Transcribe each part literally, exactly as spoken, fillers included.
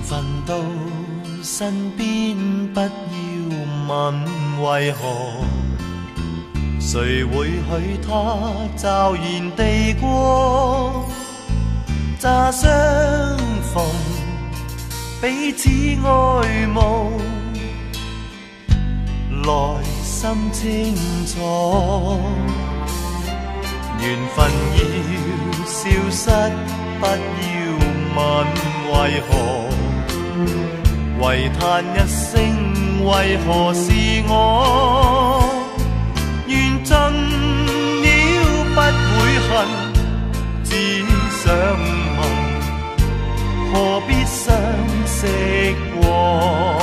份到身边，不要问为何，谁会许他骤然地过？乍相逢，彼此爱慕，来心清楚。缘分要消失，不要问为何，唯叹一声为何是我？缘尽了不会恨，只想问何必相识过？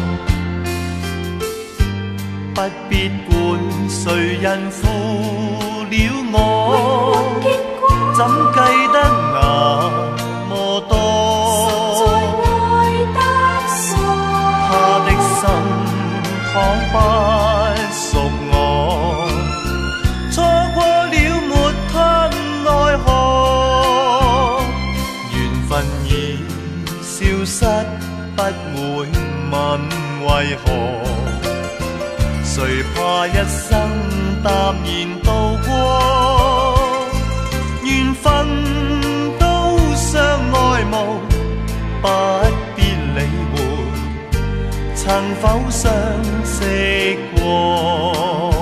不必管谁人负了我，怎计得那么多？他的心倘不属我，错过了没他奈何。缘分已消失，不会问为何。谁怕一生淡然度过？缘分都相爱慕，不必理会曾否相识过。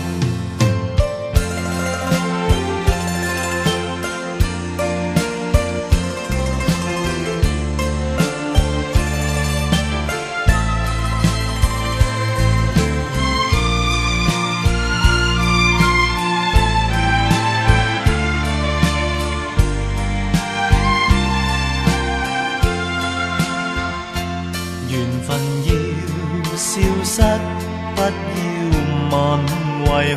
消失，不要问为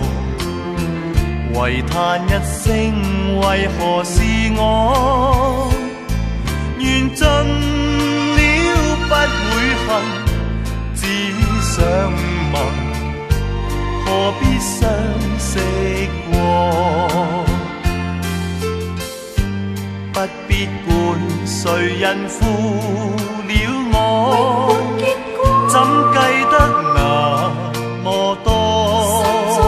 何，唯叹一声为何是我？缘尽了不会恨，只想问何必相识過？不必管誰人負了我，怎計得那麼多？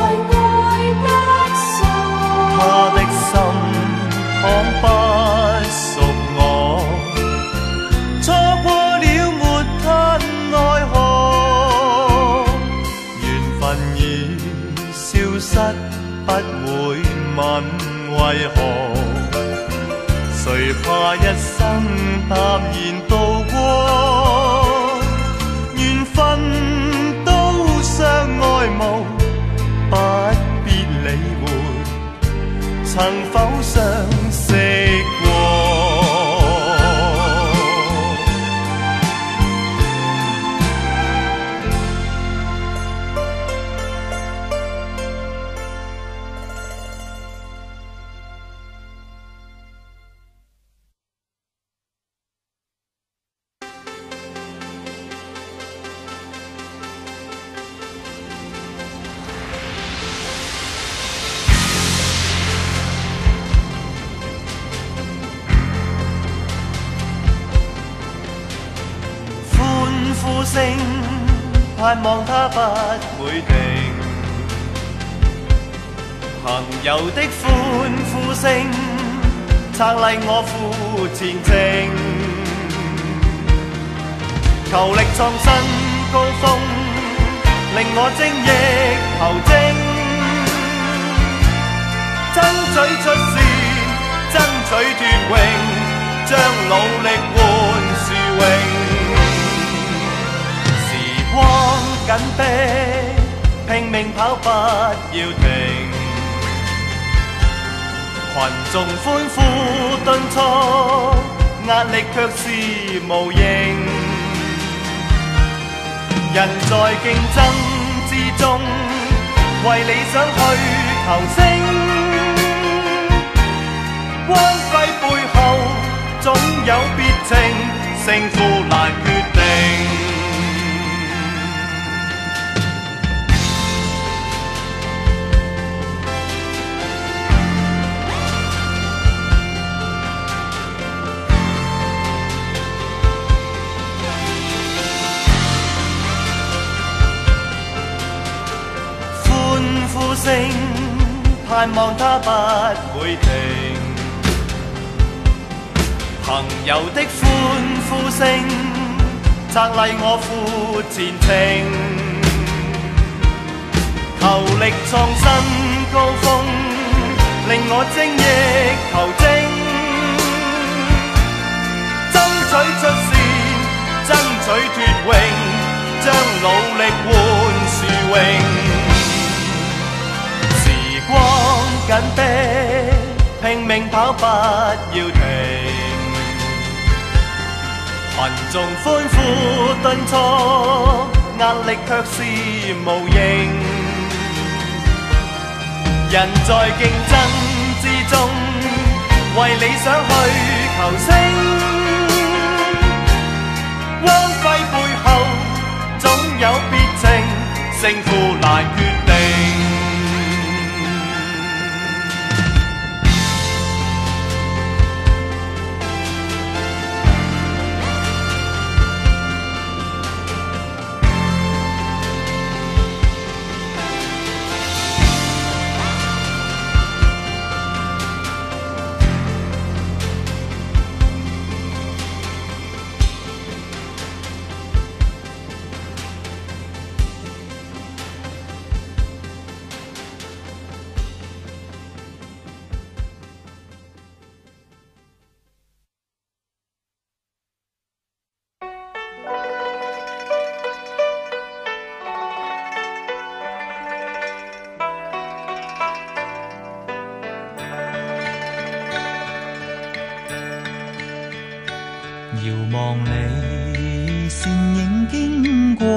他的心倘不屬我，錯過了沒他奈何。緣分已消失，不會問為何。誰怕一生淡然度過？緣分都相愛慕，不必理會曾否相識過。呼聲盼望它不會停，朋友的歡呼聲撐勵我赴前程，求力創新高峰，令我精益求精，爭取出線，爭取奪榮，將努力換殊榮。光緊逼，拼命跑不要停，群眾歡呼敦促，壓力卻是無形。人在競爭之中，為理想去求勝，光輝背後總有別情，勝負難決定。 聲，盼望它不會停。朋友的歡呼聲，策勵我赴前程。求力創新高峰，令我精益求精。爭取出線，爭取奪榮，將努力換殊榮。時光緊迫，拼命跑不要停。群眾歡呼敦促，壓力卻是無形。人在競爭之中，為理想去求勝。光輝背後總有別情，勝負難決定。 遙望你倩影經過，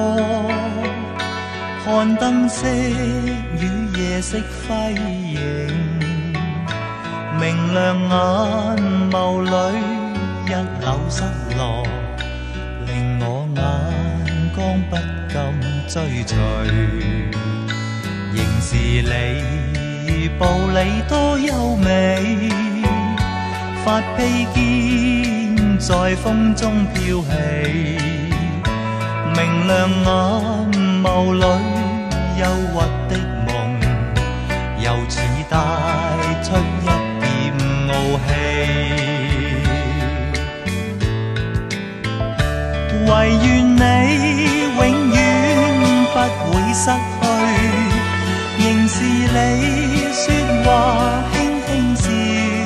看燈飾與夜色輝映，明亮眼眸裏一縷失落，令我眼光不禁追隨。仍是你步履多優美，發披肩在風中飄起，明亮眼眸裏憂鬱的夢，又似帶出一點傲氣。唯願你永遠不會失去，仍是你說話輕輕笑，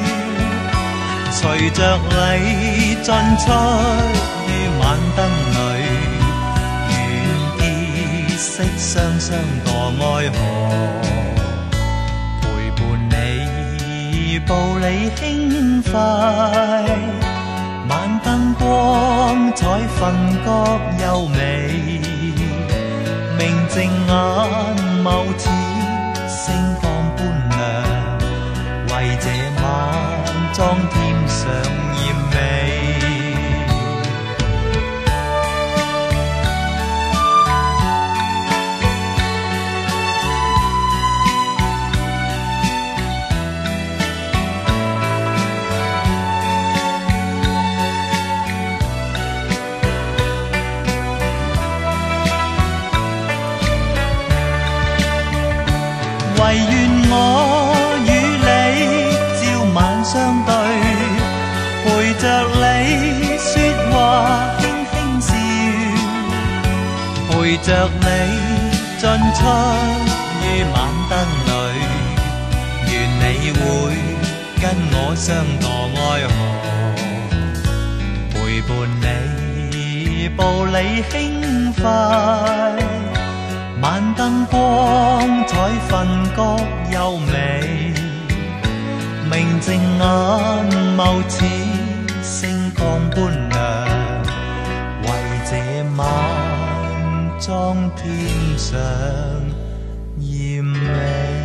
隨着你進出於晚燈裏，願結識雙雙墮愛河，陪伴你步履輕快，晚燈光彩分覺優美，明淨眼眸似星光般亮，為這晚裝添上豔美。唯願我與你朝晚相對，陪着你說話輕輕笑，陪着你進出於晚燈裏，願你會跟我相墮愛河，陪伴你步履輕快，晚燈光彩分覺優美，明淨眼眸似星光般亮，為這晚裝添上豔美。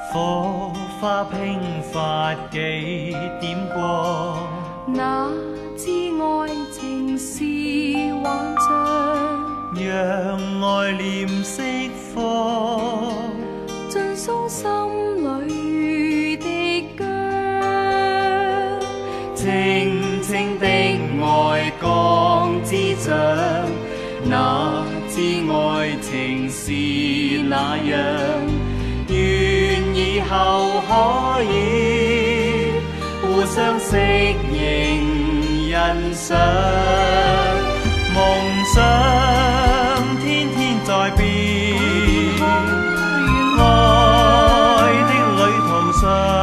火花迸發幾點光， 那知愛情是幻象， 讓愛念釋放， 盡鬆心裏的疆， 清清的愛光之掌，那知愛情是那樣，願以後可以互相適應欣賞，夢想天天在變，愛的旅途上，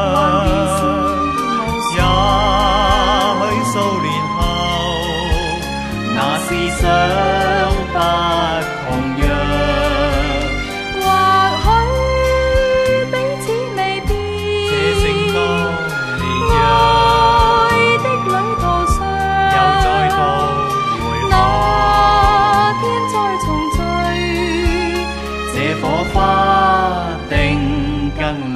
也許數年後，那思想不同樣。 或許彼此未必， 這成多年愛日， 的旅途上， 又再度回那看， 天再重聚， 這火花定更亮。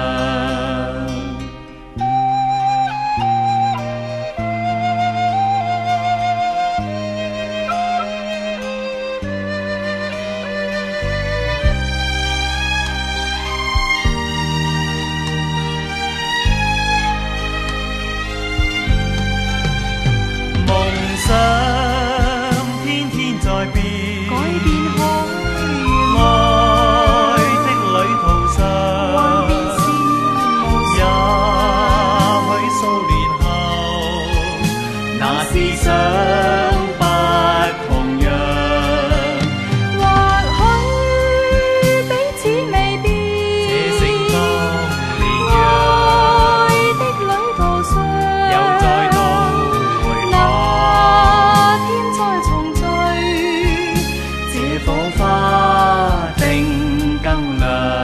夢想天天在變， 改變可愛的旅途上， 幻變是無也許數年後，那思想不同樣。 或許彼此未必， 這成當年愛樣， 的旅途上， 又再度回那看， 天再重聚， 這火花定更亮。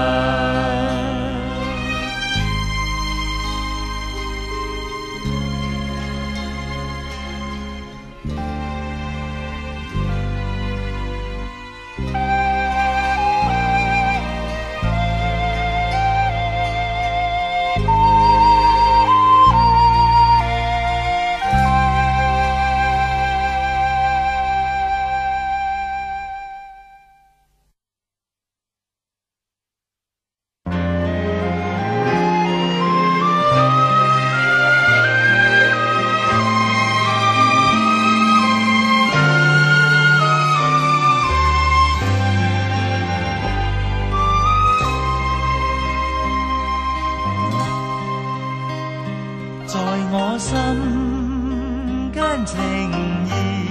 在我心間情意，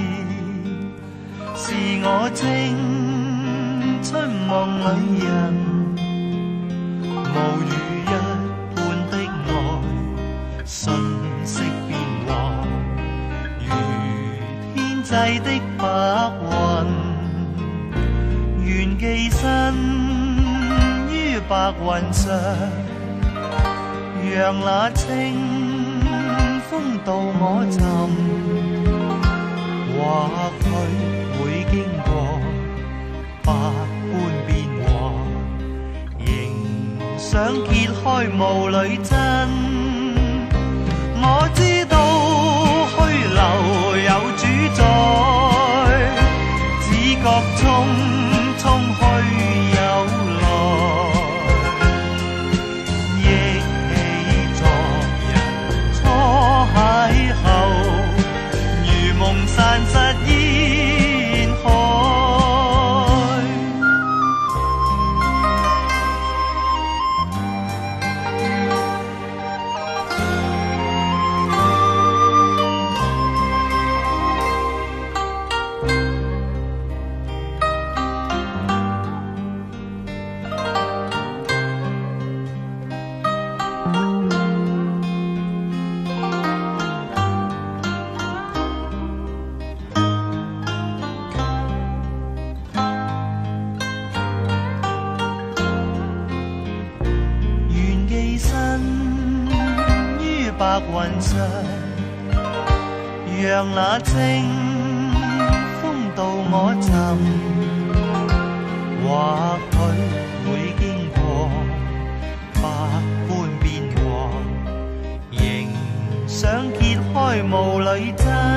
是我青春夢裏人，無如一般的愛，瞬息變幻，如天際的白雲，願寄身於白雲上，讓那清風到我尋，或許會經過百般變幻，仍想揭開霧裏真。我知道虛流有主宰，只覺匆匆虛有來。憶起昨日初邂逅，如夢散失煙海。白雲上，讓那清風到我尋，或許會經過百般變幻，仍想揭開霧裏真。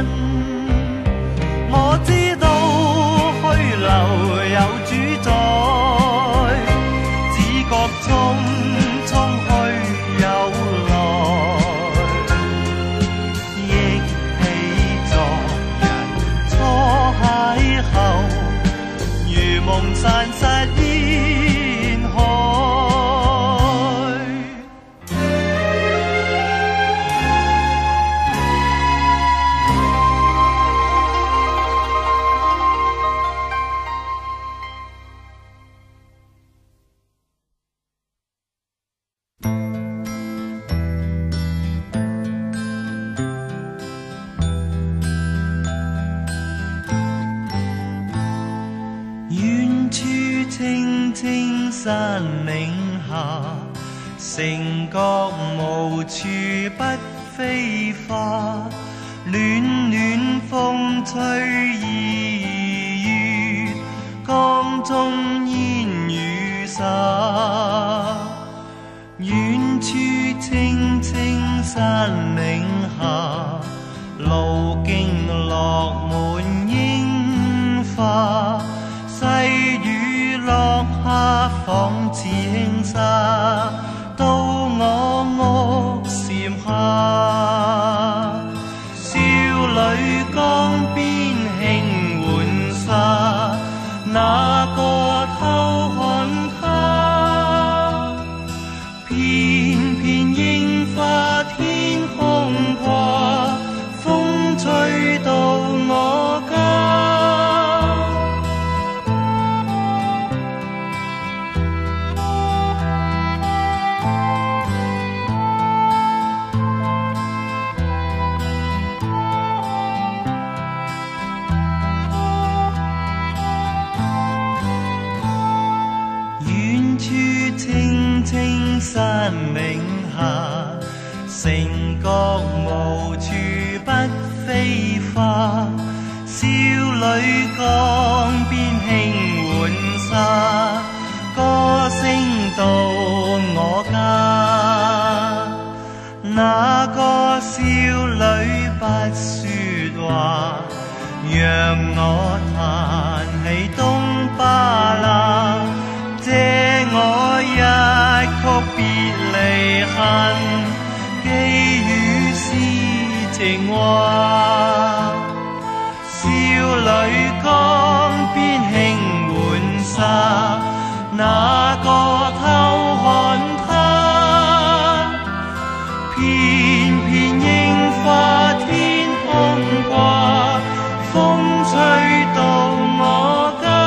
下，城角無處不飛花，暖暖風吹二月，江中煙雨灑。遠處青青山嶺下，路徑落滿櫻花，細雨落下仿似輕紗，到我屋檐下。少女江邊輕玩沙，哪個偷看她？片片櫻花天空掛，風吹到我家。青青山嶺下，城角無處不飛花，少女江邊輕玩沙，歌聲到我家。那個少女不說話，讓我彈起東巴啦，借我一曲別離恨，寄語詩情話。少女江邊輕玩沙，哪個偷看她？片片櫻花天空掛，風吹到我家。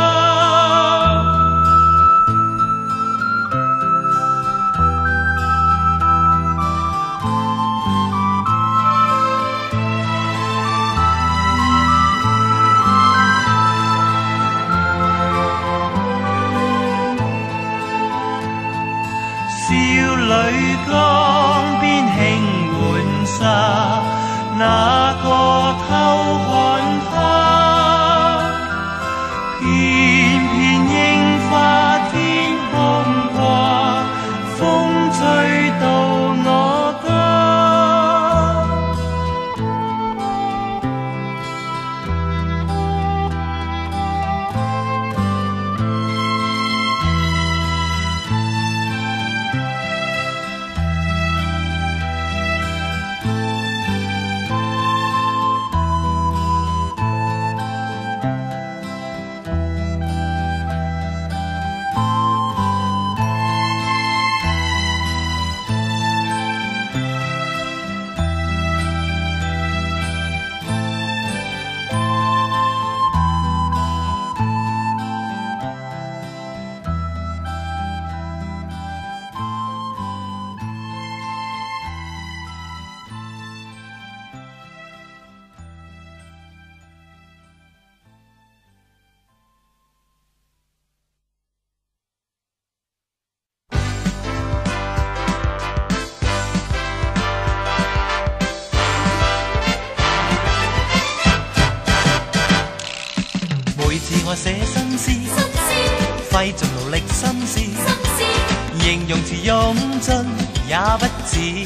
江邊輕玩沙，哪個偷看她？片片櫻花天空掛，風吹到我我寫新詩，費盡勞力心思，形容詞用盡也不似，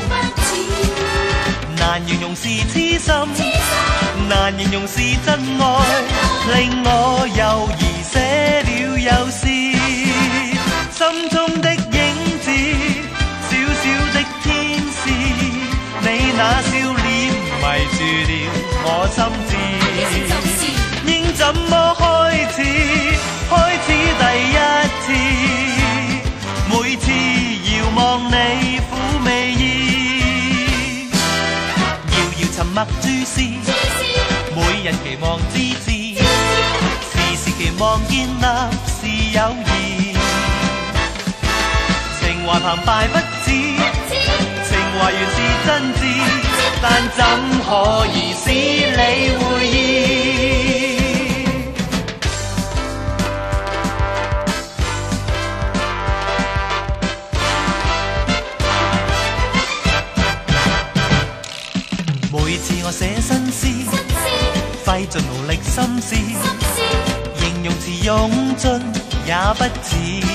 難形容是痴心，難形容是真愛，令我猶豫寫了又試，心中的影子，小小的天使，你那笑臉迷住了我心智。應怎麼開始？開始第一次，每次遙望你撫媚意，遙遙沉默注視，每人期望之至，時時期望建立是友誼，情懷澎湃不止，情懷原是真摯，但怎可以使你會意？ 我寫新詩，費盡勞力心思，形容詞用盡也不似，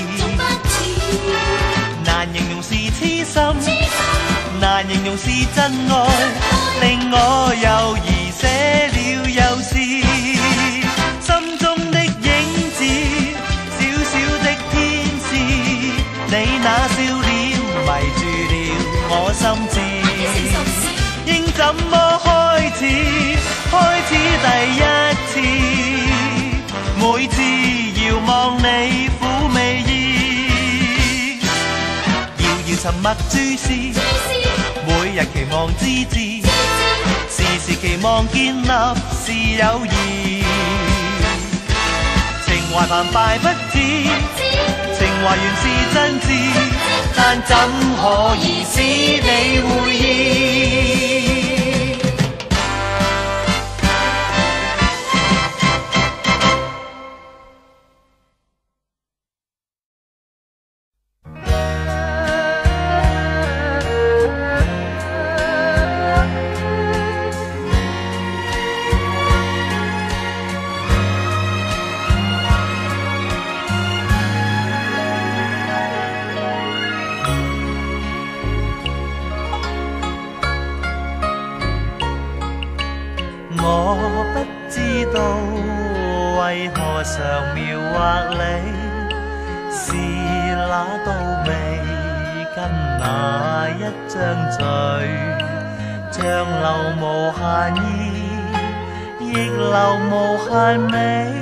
難形容是痴心，難形容是真愛，令我猶豫寫了又試，心中的影子，小小的天使，你那笑臉迷住了我心智，應怎麼開始？開始第一次，每次遙望你撫媚意，遙遙沉默注視，每日期望之至，時時期望建立是友誼，情懷澎湃不止，情懷原是真摯，但怎可以使你會意？常描畫你是那道眉跟那一張嘴，像流無限意，亦流無限美，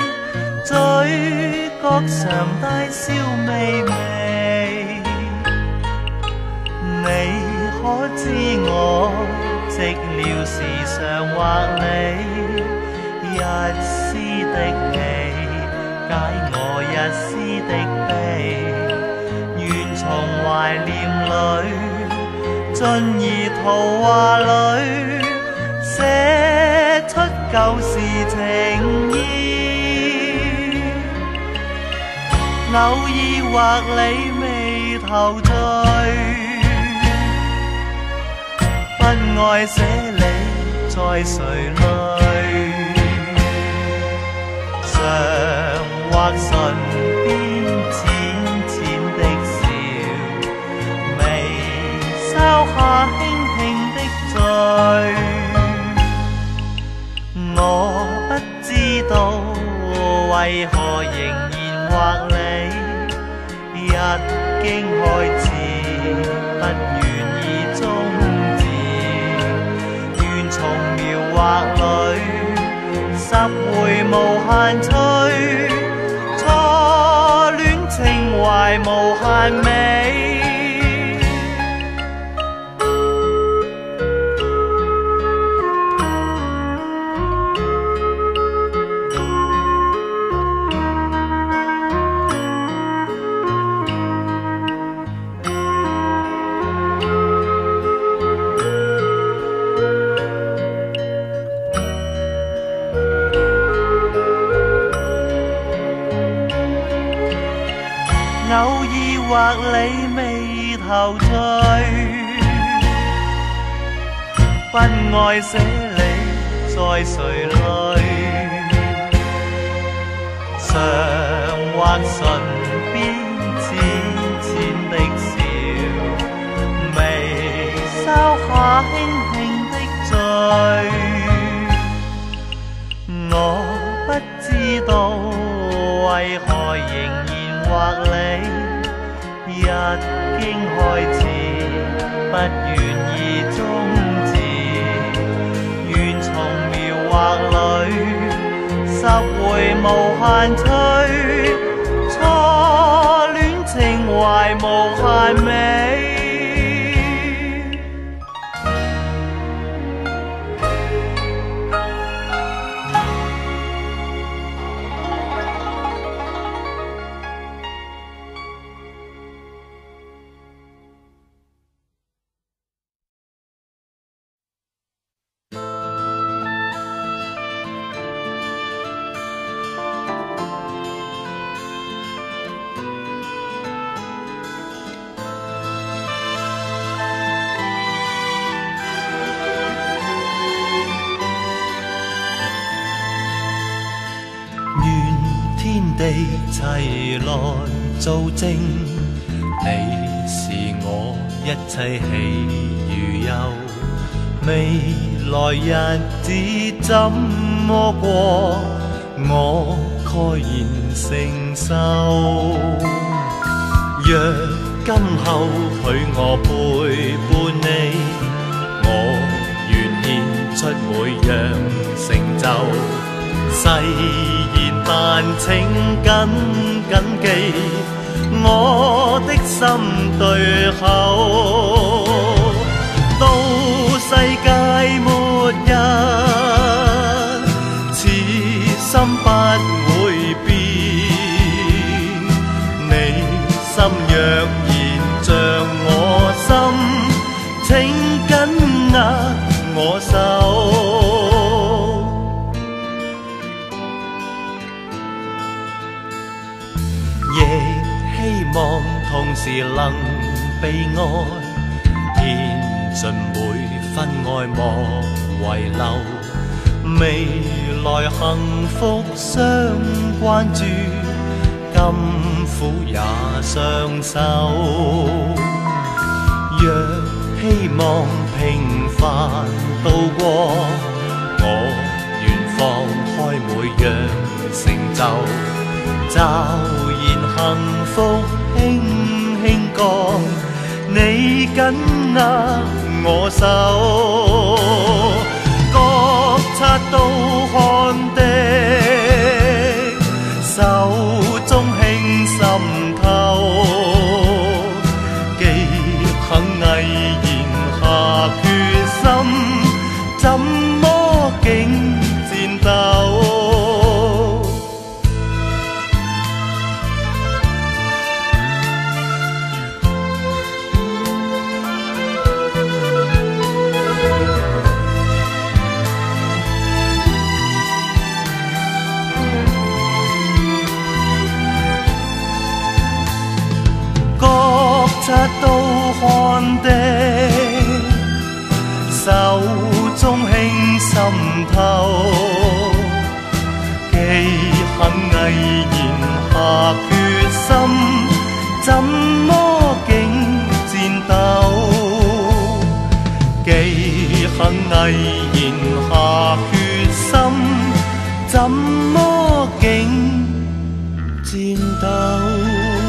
嘴角常帶笑微微。你可知我寂寥時常畫你一絲的氣，解我一絲的悲，願從懷念裏進而圖畫裏寫出舊時情意，偶爾畫你眉頭聚，不愛寫你在誰淚，常畫唇邊淺淺的笑，眉梢下輕輕的醉，我不知道為何仍然畫你，一經開始不願意終止，願從描畫裏拾回無限趣，初戀情懷無限美。偶爾畫你眉頭聚，不愛寫你在誰淚，常畫唇邊淺淺的笑，眉梢下輕輕的醉，我不知道為何仍然畫你，一經開始不願意終止，願從描畫裏拾回無限趣，初戀情懷無限美。 齊來做證，你是我一切喜與憂。未來日子怎麼過，我蓋然承受。若今後許我陪伴你，我願獻出每樣成就。誓言但請緊緊記，我的心對口。到世界末日，此心不會變。你心若然像我心，請緊握我手。亦希望同時能被愛，獻盡每分愛莫遺留。未來幸福相關注，甘苦也相守。若希望平凡度過，我願放開每樣成就。驟然幸福輕輕降，你緊握我手。覺察到汗的手中輕滲透，既肯毅然下決心，怎麼竟戰鬥？察到汗的手中輕滲透，既肯毅然下決心，怎麼竟戰鬥？既肯毅然下決心，怎麼竟戰鬥？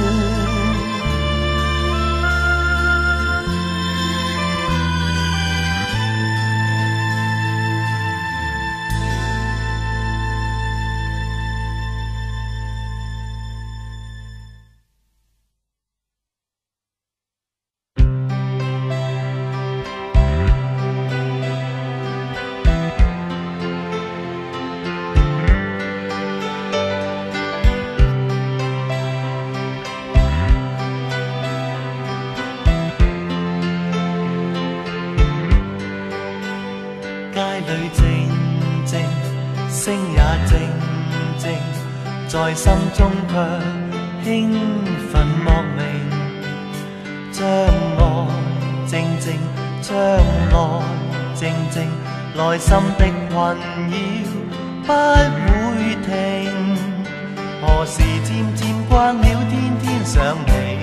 在心中卻興奮莫名，將愛靜靜，將愛靜靜，內心的困擾不會停。何時漸漸慣了天天想你，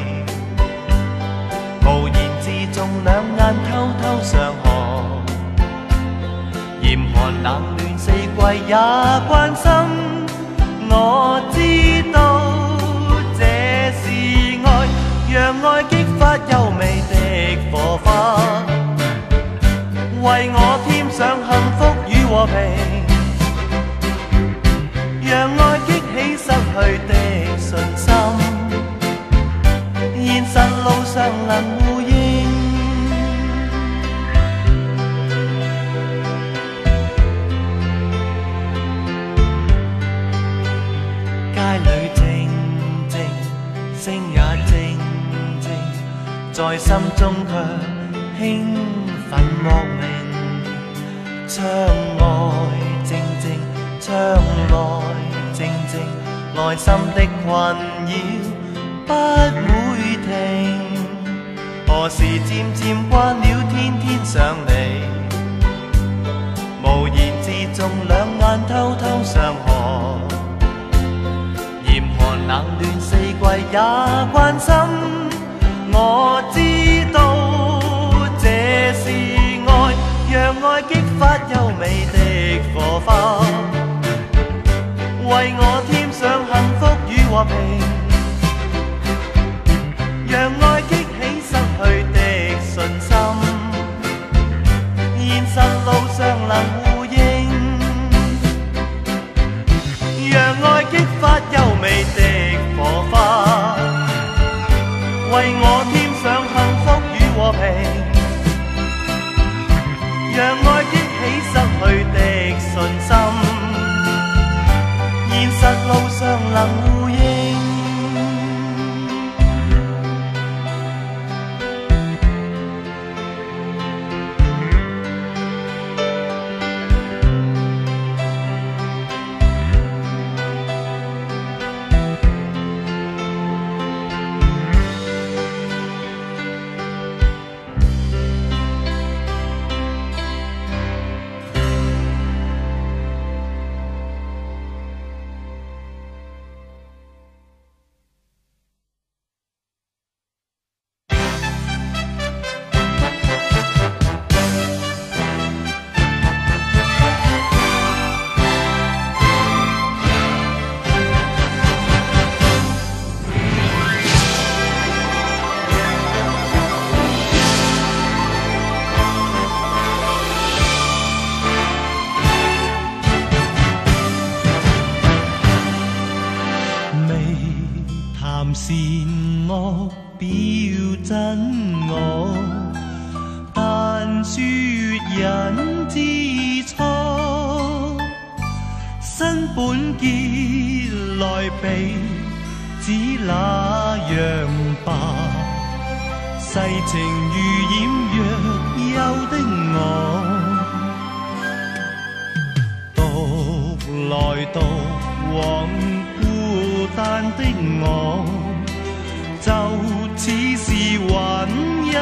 無言自重，兩眼偷偷相看，嚴寒冷暖四季也關心。我知道這是愛，讓愛激發優美的火花，為我添上幸福與和平，讓愛激起失去的信心，現實路上能呼應。街裏靜靜，聲也靜靜，在心中卻興奮莫名。窗外靜靜，窗內靜靜，內心的困擾不會停。何時漸漸慣了天天想你，無言自重，兩眼偷偷相看。嚴寒冷冷暖四季也關心。我知道這是愛，讓愛激發優美的火花，為我添上幸福與和平，讓愛激起失去的信心，現實路上能互應，讓愛激發優美的火花，為我添上幸福與和平，讓愛激起失去的信心，現實路上能互應。善惡表真我，但説人之初，新本結來比只那樣吧。世情如染若憂的我，獨來獨往孤單的我，就似是雲一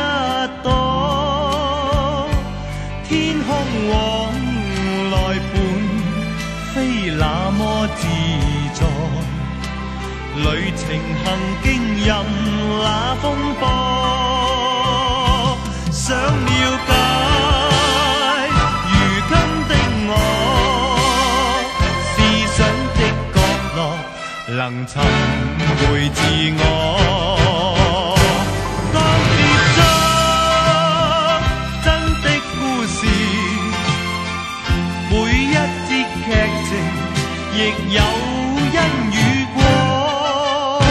朵，天空往來伴飛那麼自在，旅程行經任那風波，想了解如今的我，思想的角落能尋回自我。亦有因與果，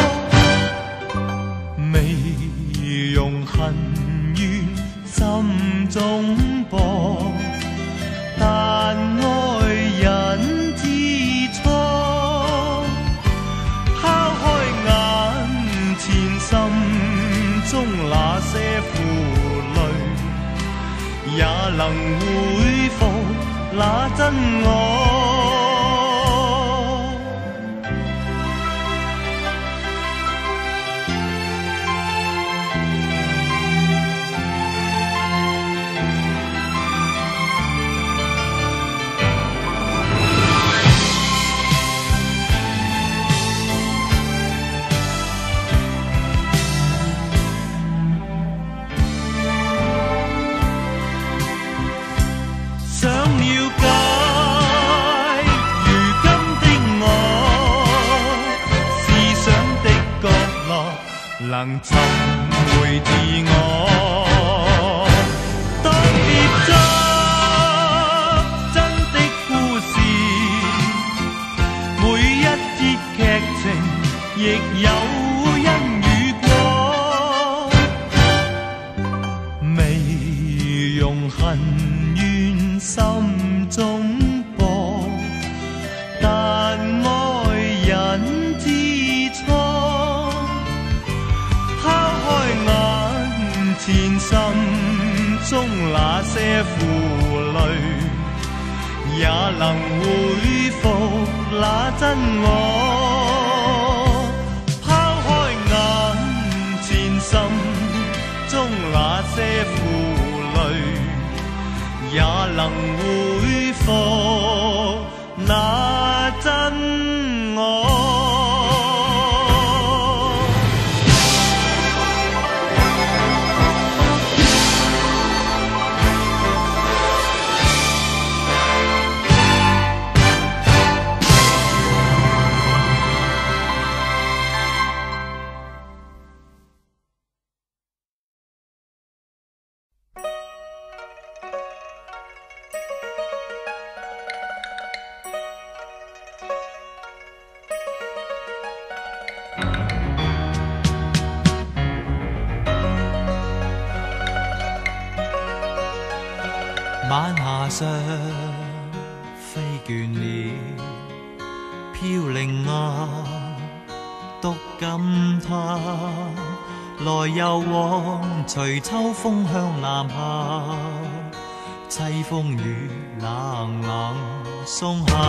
未容恨怨心中播，但愛人之初，拋開眼前心中那些負累，也能恢復那真我。能尋回自我，當結束真的故事，每一節劇情亦有因與果，未容恨怨心中播，但愛人之初，前心中那些負累，也能恢復那真我。拋開眼前心中那些負累，也能恢復那真我。 晚霞上飛倦了，飄零啊，獨感它來又往，隨秋風向南下，凄風雨冷冷鬆下。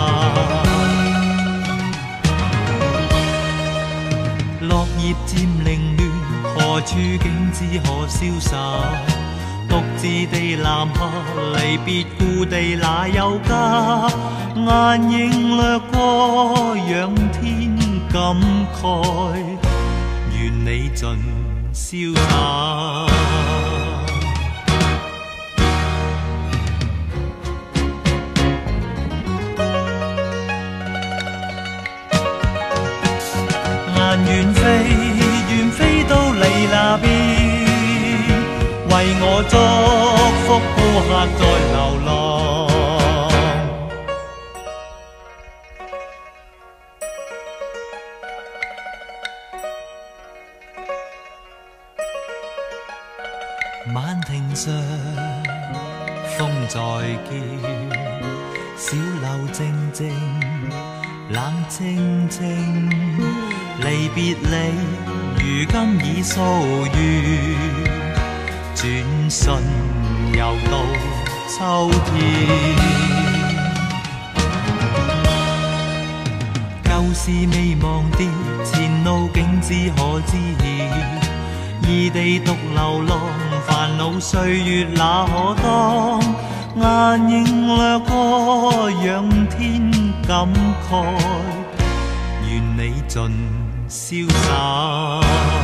落葉漸凌亂，何處景致可瀟灑？獨自地南下，離別故地那有家？眼影掠過，仰天感慨，願你盡瀟灑。遠飛，遠飛到你那邊，為我祝福顧客在流浪。晚亭上，風在叫，小樓靜靜，冷清清。離別你，如今已數月，轉瞬又到秋天。舊事未忘掉，前路景致可知曉。異地獨流浪，煩惱歲月那可當？眼影掠過，仰天感慨，願你盡瀟灑。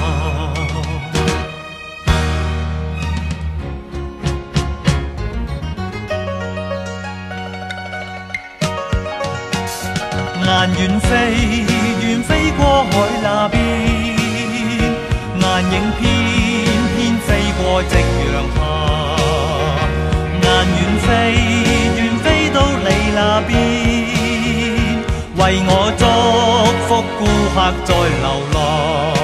雁遠飛，遠飛過海那邊，雁影翩翩飛過夕陽下。雁遠飛，遠飛到你那邊，為我祝福顧客在流浪。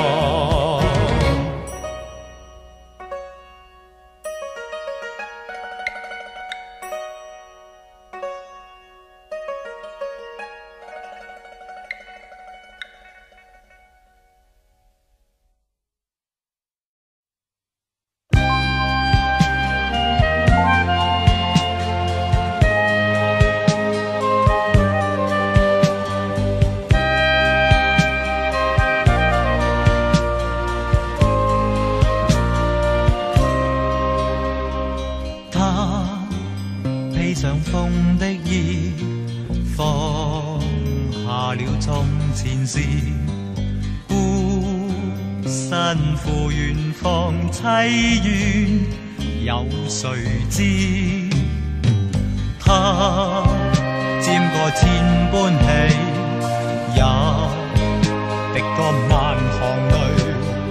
上風的衣，放下了從前事，孤身赴遠方，凄怨有誰知？他沾過千般喜，也滴過萬行淚，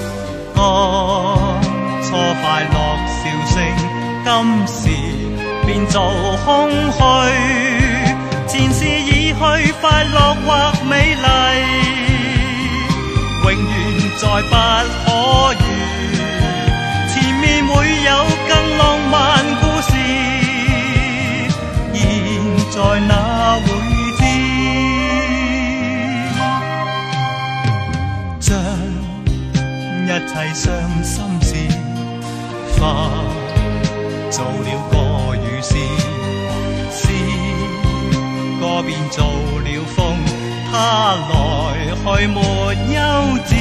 當初快樂笑聲，今時變做空虛，前事已去，快樂或美麗，永遠再不可遇。前面會有更浪漫故事，現在哪會知？將一切傷心事化做了歌與詩，詩歌變做了風，它來去沒休止。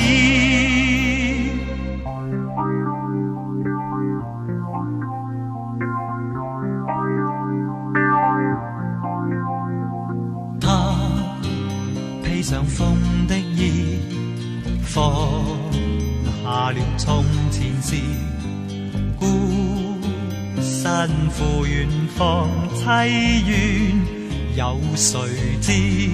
他披上風的衣，放下了從前事，身赴遠方，凄怨有誰知？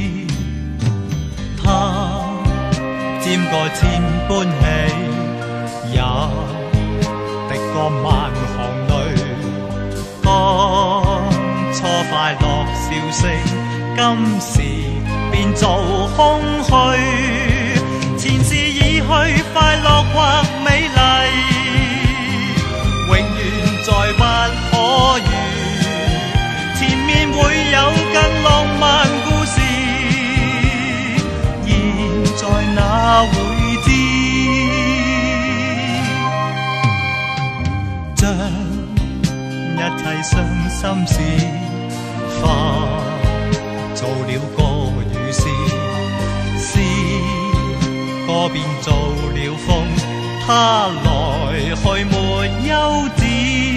他沾過千般喜，也滴過萬行淚。當初快樂笑聲，今時變做空虛。前事已去，快樂或美麗，永遠再不可遇。 一切傷心事化做了歌與詩，詩歌變做了風，它來去沒休止。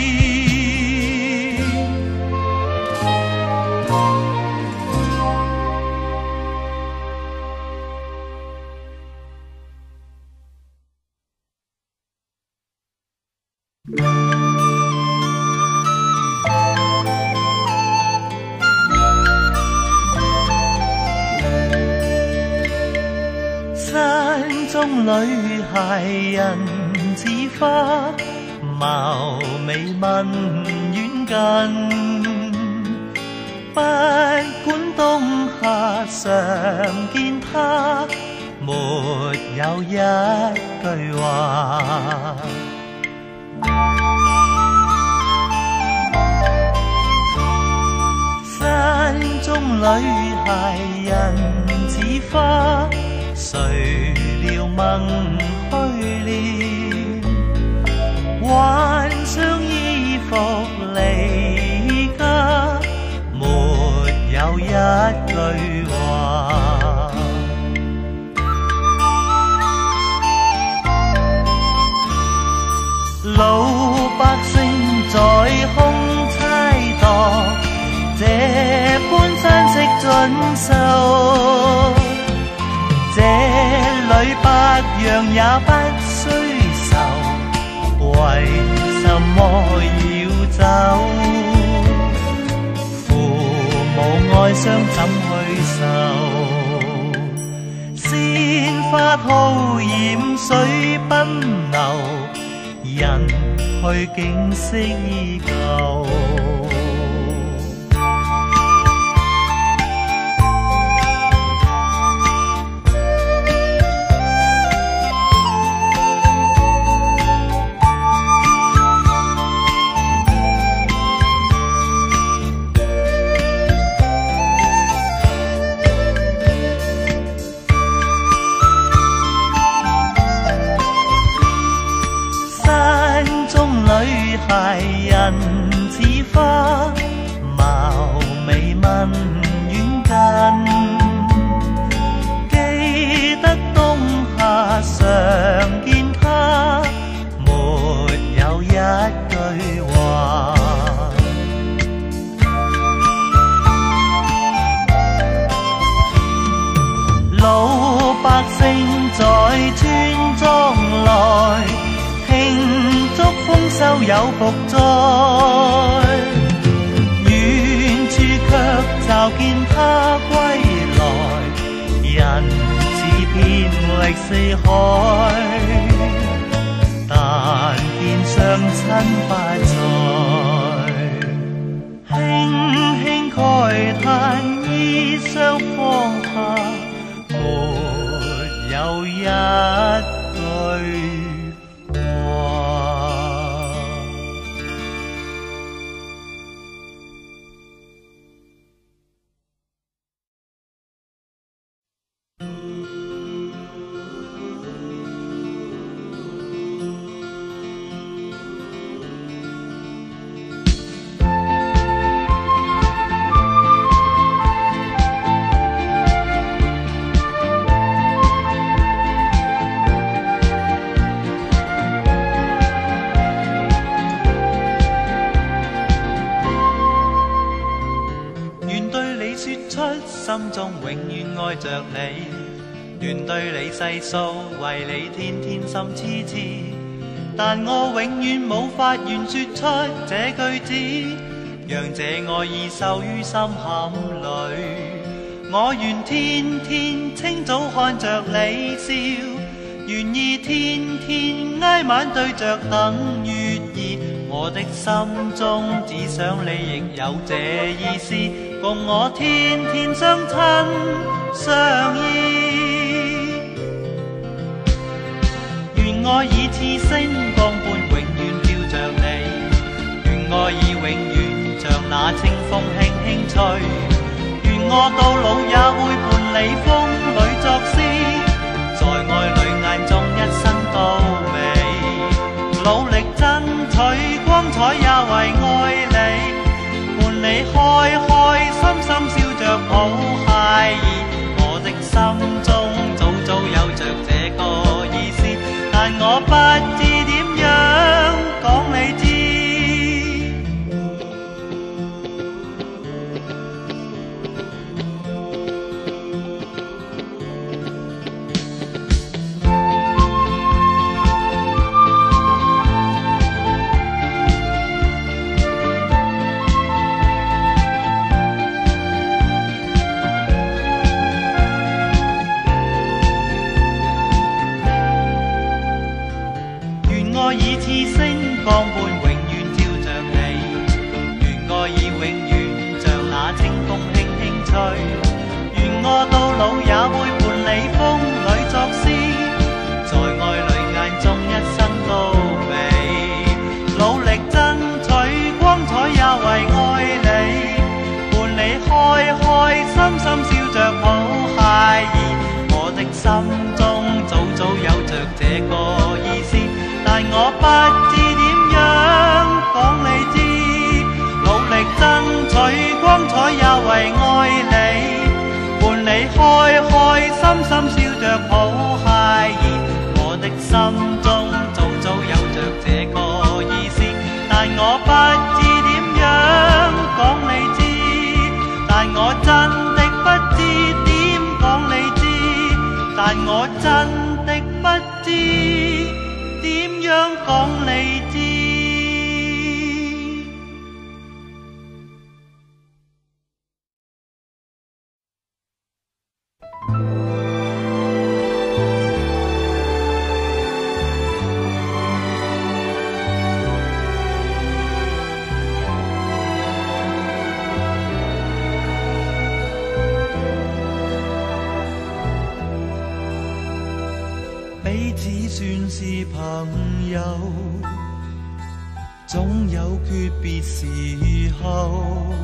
女孩人似花，貌美問遠近，不管冬夏常見她，沒有一句話。山中女孩人似花，誰料夢虛戀，幻想衣服離家，沒有一句話。老百姓在空猜度，這般山色盡收，這裏百樣也不需愁，為什麼要走？父母哀傷怎去受？鮮花吐豔水奔流，人去景色依舊。女孩人似花，貌美問遠近，記得冬夏常見她，沒有一句話。老百姓在村莊內慶祝豐收有復栽，遠處卻驟見他歸來，人似遍歷四海，但見雙親不在，輕輕慨嘆衣裳放下，沒有一句心中永遠愛着你，願對你細數，為你天天心痴痴。但我永遠無法言說出這句子，讓這愛意收於心坎裏。我願天天清早看着你笑，願意天天挨晚對着等月兒。我的心中只想你亦有這意思，共我天天相親相依。願我以似星光般永遠飄着你，願我以永遠像那清風輕輕吹，願我到老也會伴你風裏作詩，在愛侶眼中一生到尾，努力爭取光彩彩也為愛你，伴你開開心心笑着抱孩兒。我的心中早早有着這個意思，但我不知點樣講你知。我以次星光般永遠照着你，願我以永遠像那清風輕輕吹，願我到老也會伴你風裏作詩，在愛侶眼中一生高美，努力爭取光彩也為愛你，伴你開開心心笑着抱孩兒。我的心中早早有着這個意思，但我不知點樣講你知，努力爭取光彩也為愛你，伴你開開心心笑着抱孩兒。我的心中早早有着這個意思，但我不知點樣講你知，但我真的不知點講你知，但我真的不知點樣講你知。彼此算是朋友，總有訣別時候，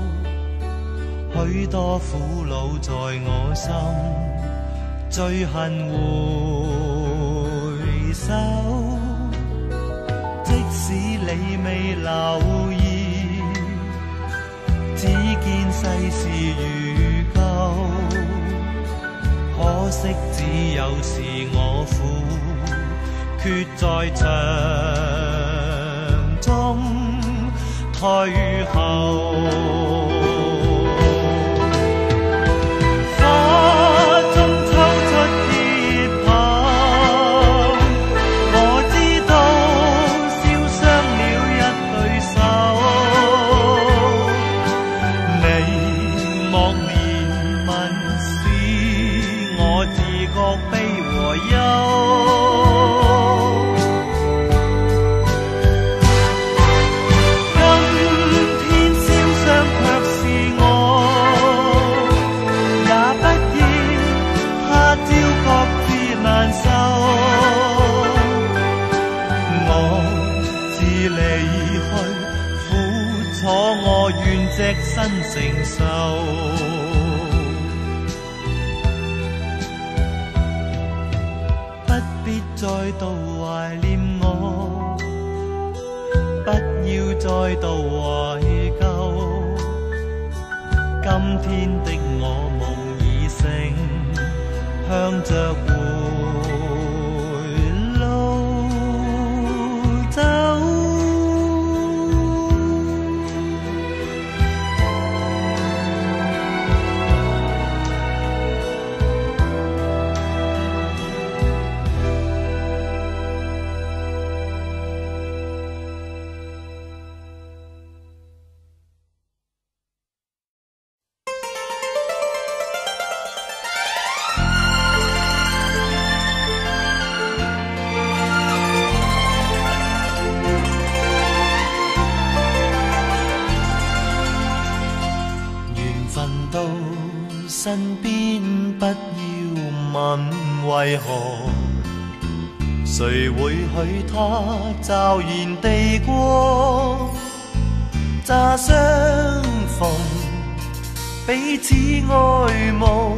許多苦惱在我心，最恨回首。即使你未留意，只見世事如舊，可惜只有是我苦，決在場中退後。花中抽出鐵棒，我知道燒傷了一對手，你莫憐憫，使我自覺悲和憂。我願隻身承受，不必再度懷念我，不要再度懷舊。今天的我夢已醒，向着回路走。身邊不要問為何，誰會許他驟然地過？乍相逢，彼此愛慕，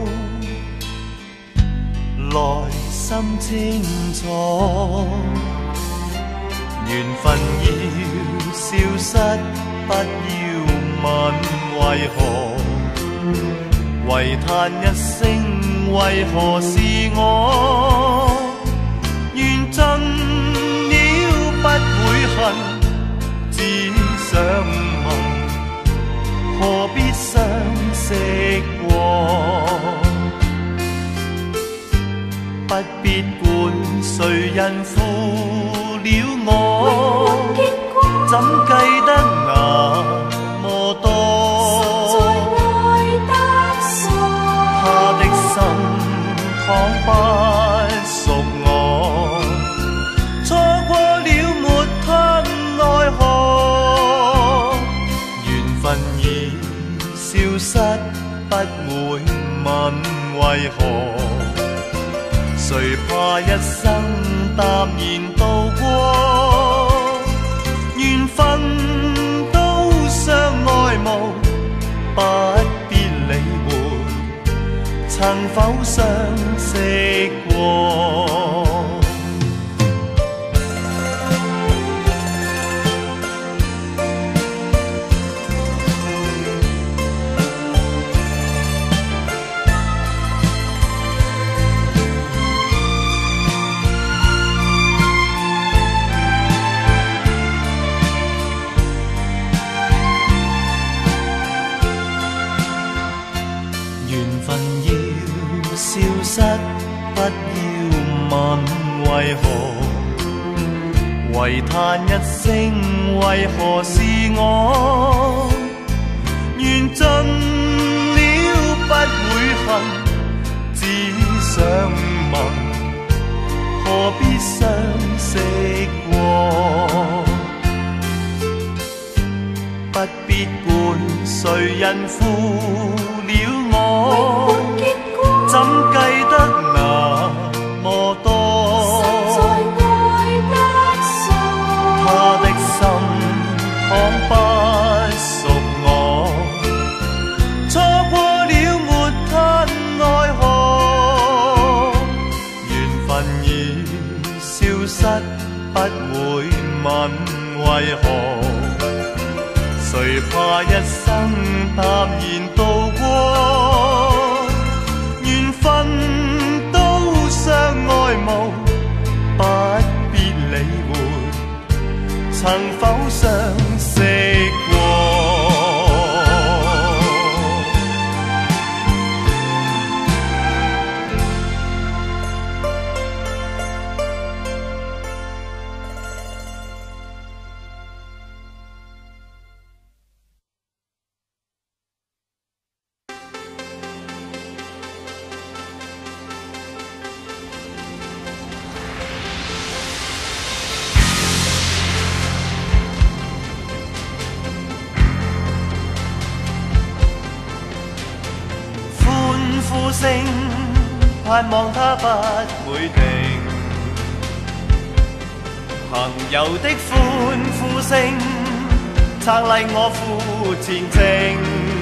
來心清楚，緣分要消失，不要問為何，唯嘆一聲為何是我，緣盡了不會恨，只想問何必相識過，不必管誰人負了我，怎計得那麼多？他的心倘不屬我，錯過了沒他奈何，緣分已消失，不會問為何，誰怕一生淡然度過，緣分都相愛慕，不必理會曾否相識過。消失，不要問為何，唯嘆一聲為何是我，緣盡了不會恨，只想問何必相識過，不必管誰人負了我，怎計得那麼多？他的心倘不屬我，錯過了沒他奈何，緣分已消失，不會問為何，誰怕一生淡然度過，緣分都相愛慕，不必理會曾否相識過。呼聲盼望它不會停，朋友的歡呼聲撐勵我赴前程，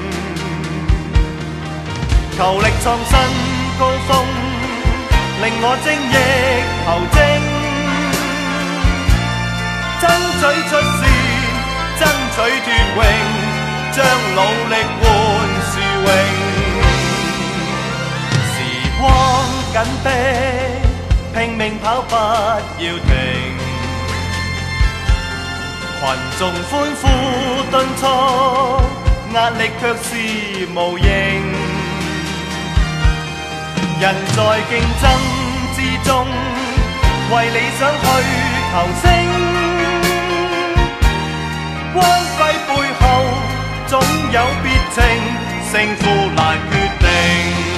求力創新高峰，令我精益求精，爭取出線，爭取奪榮，將努力換殊榮。光緊逼，拼命跑不要停，群眾歡呼敦促，壓力卻是無形，人在競爭之中，為理想去求勝，光輝背後總有別情，勝負難決定。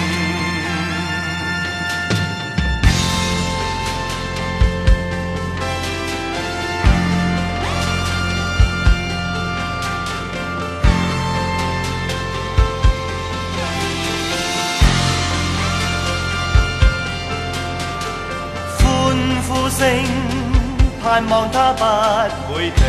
呼聲盼望它不會停，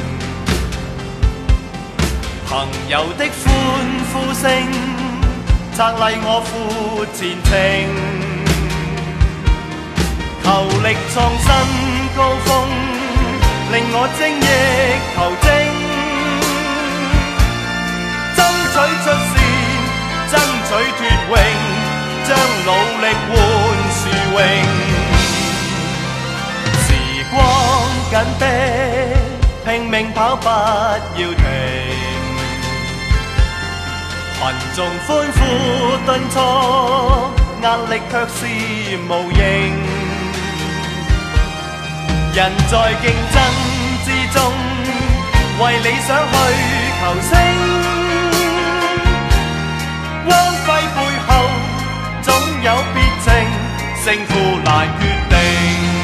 朋友的歡呼聲撐勵我赴前程，求力創新高峰， 令我精益求精，爭取出線，爭取脫穎，將努力換殊榮。時光緊迫，拼命跑不要停，群眾歡呼敦促，壓力卻是無形。人在競爭之中，為理想去求勝，光輝背後總有別情，勝負難決定。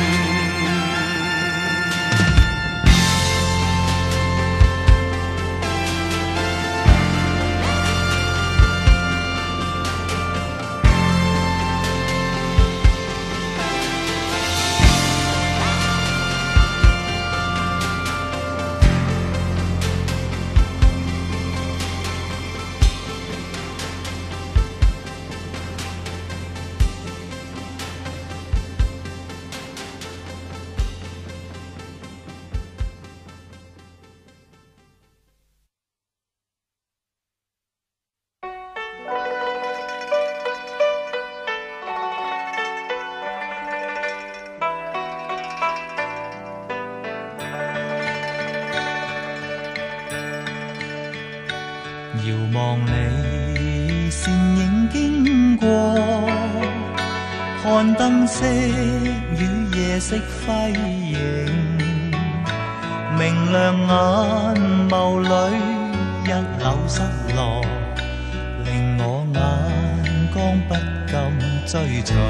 遙望你倩影經過，看燈飾與夜色輝映，明亮眼眸裏一縷失落，令我眼光不禁追隨。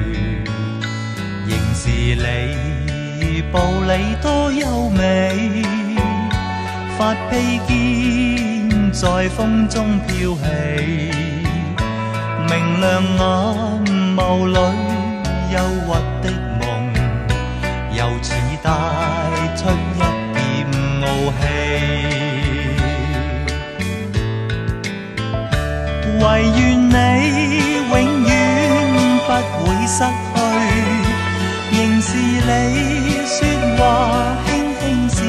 仍是你步履多優美，發披肩在風中飄起，明亮眼眸裏憂鬱的夢，又似帶出一點傲氣。唯願你永遠不會失去，仍是你說話輕輕笑，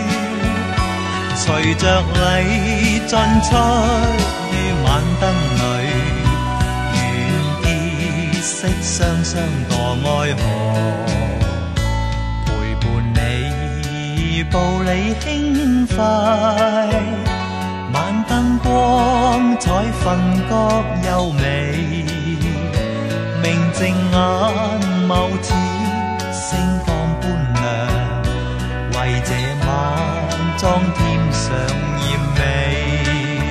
隨着你進出於晚燈裏，願結識雙雙墮愛河，陪伴你步履輕快，晚燈光彩分覺優美，明淨眼眸似星光般亮，為這晚裝添上豔美。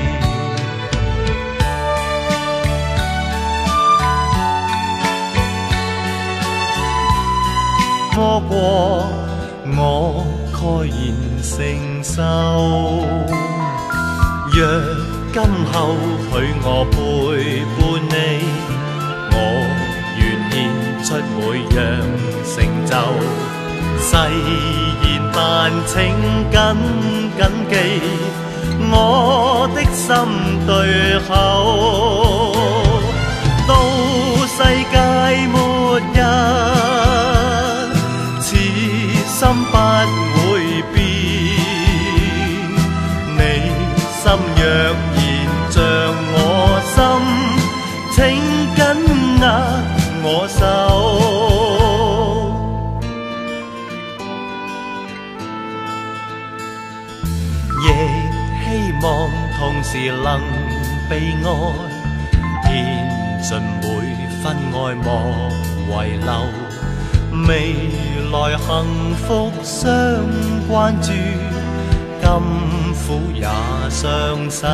錯過我蓋然承受，若今後許我陪伴你，我願獻出每樣成就。誓言但請緊緊記，我的心對口，到世界末日，此心不會變。你心若然像我心，請緊握我手。亦希望同時能被愛，獻盡每分愛莫遺留，未來幸福相關注，甘苦也相守。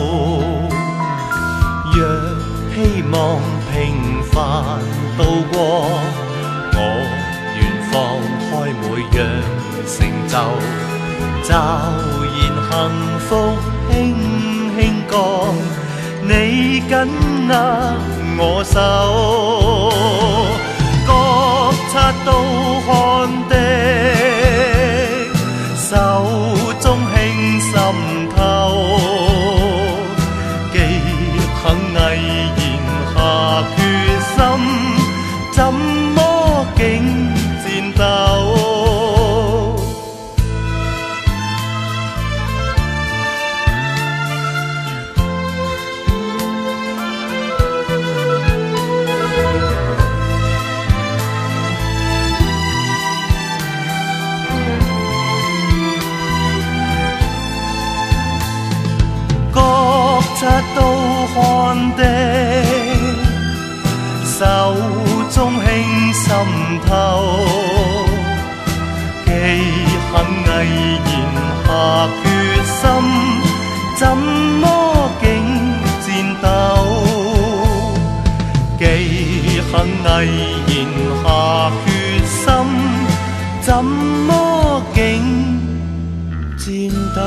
若希望平凡度過，我願放開每樣成就。驟然幸福輕輕降，你緊握我手，覺察到汗的手中輕滲透，既肯毅然下決心，怎麼竟戰鬥？ 的，手中輕滲透，既肯毅然下決心，怎麼竟戰鬥？既肯毅然下決心，怎麼竟戰鬥？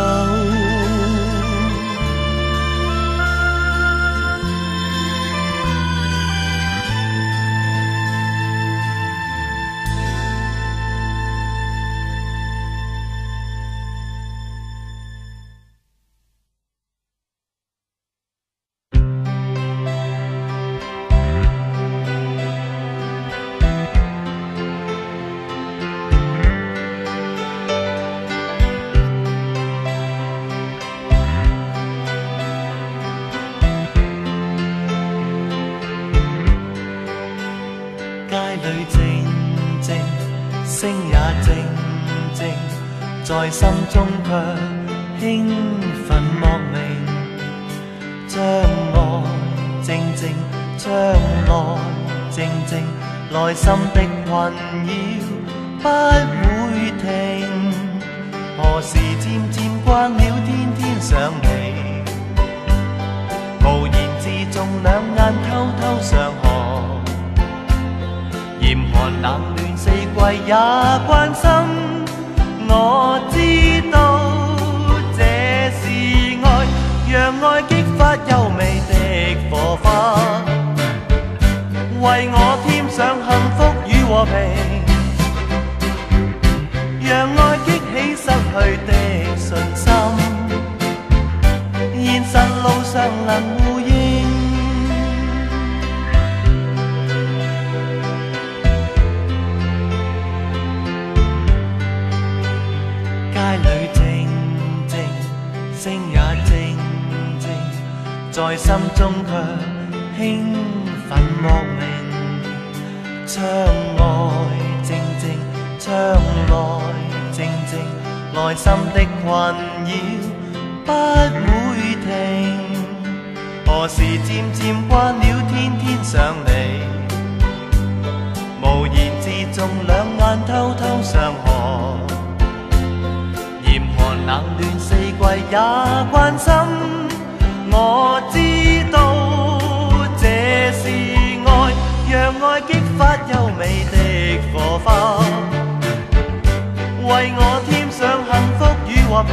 在心中卻興奮莫名，將愛靜靜，將愛靜靜，內心的困擾不會停。何時漸漸慣了天天想你，無言之中兩眼偷偷相看，嚴寒冷暖四季也關心。我知道這是愛，讓愛激發優美的火花，為我添上幸福與和平，讓愛激起失去的信心，現實路上能呼應。街裏靜靜，聲也靜靜，在心中卻興奮莫名。將愛靜靜，將愛靜靜，內心的困擾不會停。何時漸漸慣了天天想你，無言之中兩眼偷偷相看。冷暖四季也關心，我知道這是愛，讓愛激發優美的火花，為我添上幸福與和平，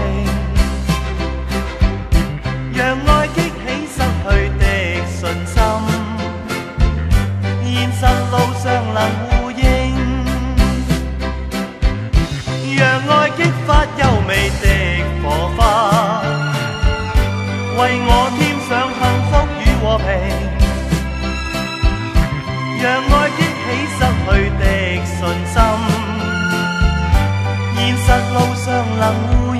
讓愛激起失去的信心，現實路上能呼應，讓愛激發優美的火花，為我添上幸福與和平，讓愛激起失去的信心，現實路上能呼應。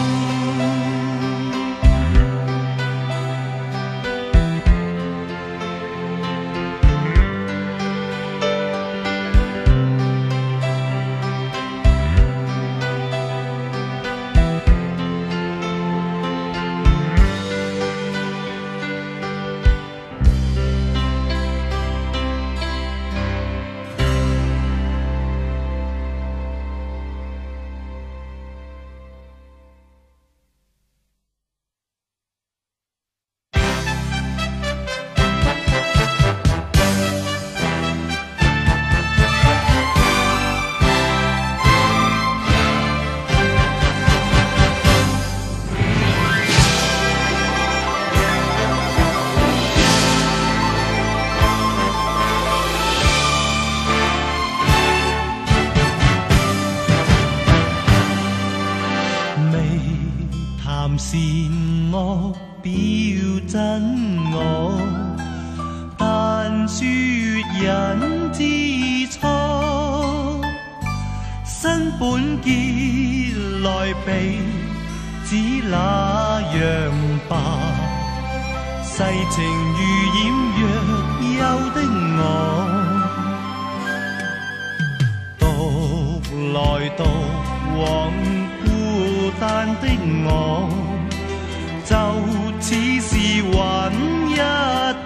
善惡表真我，但說人之初，新本結來比，只那樣吧。世情如染若憂的我，獨來獨往孤單的我，就似是揾一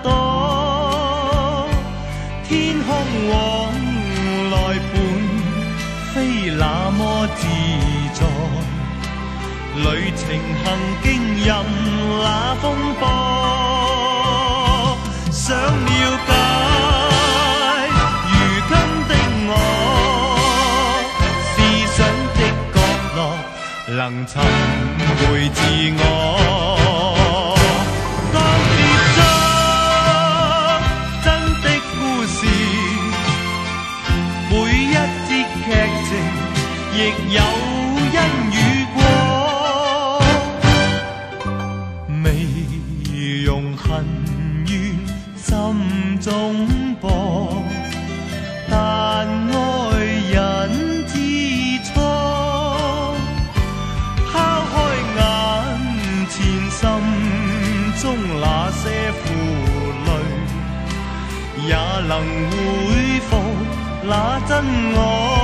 自在，旅程行經任那風波，想了解如今的我，思想的角落能尋回自我。亦有因與果，未容恨怨心中播，但愛人之初，拋開眼前心中那些負累，也能恢復那真我。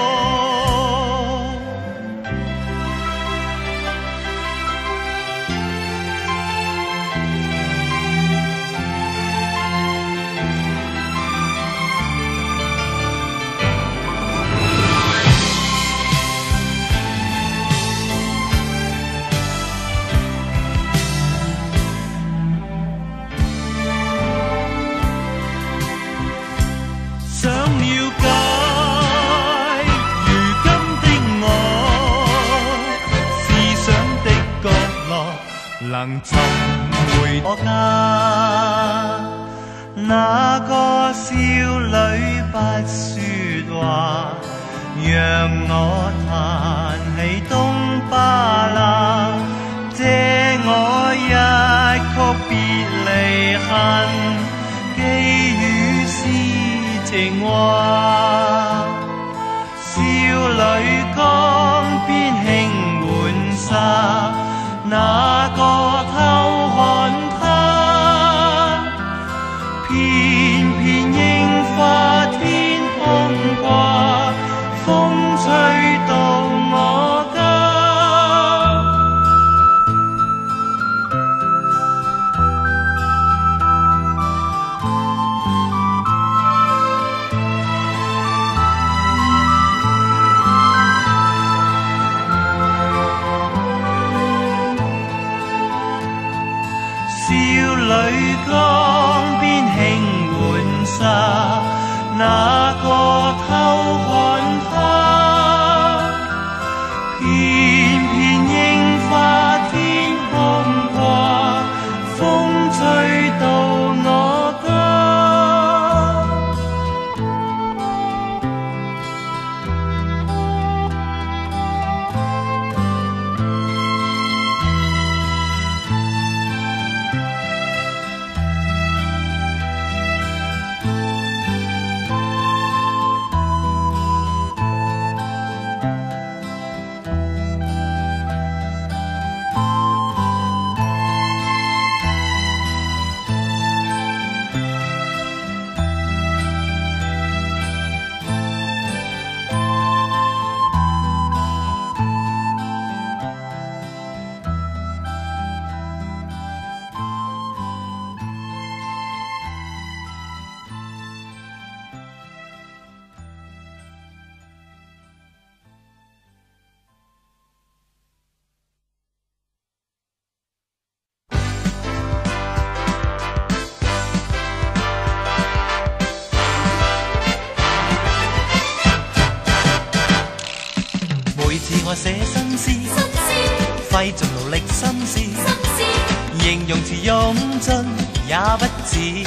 能尋回我家，那個少女不說話，讓我彈起東巴拉，借我一曲別離恨，寄予詩情話。少女江邊輕玩沙，那個偷看他，片片櫻花天空掛，風吹到我家。少女江邊輕玩沙，那個偷看他，片片櫻花天空掛，風吹到我家。我寫新詩，費盡勞力心思，形容詞用盡也不似，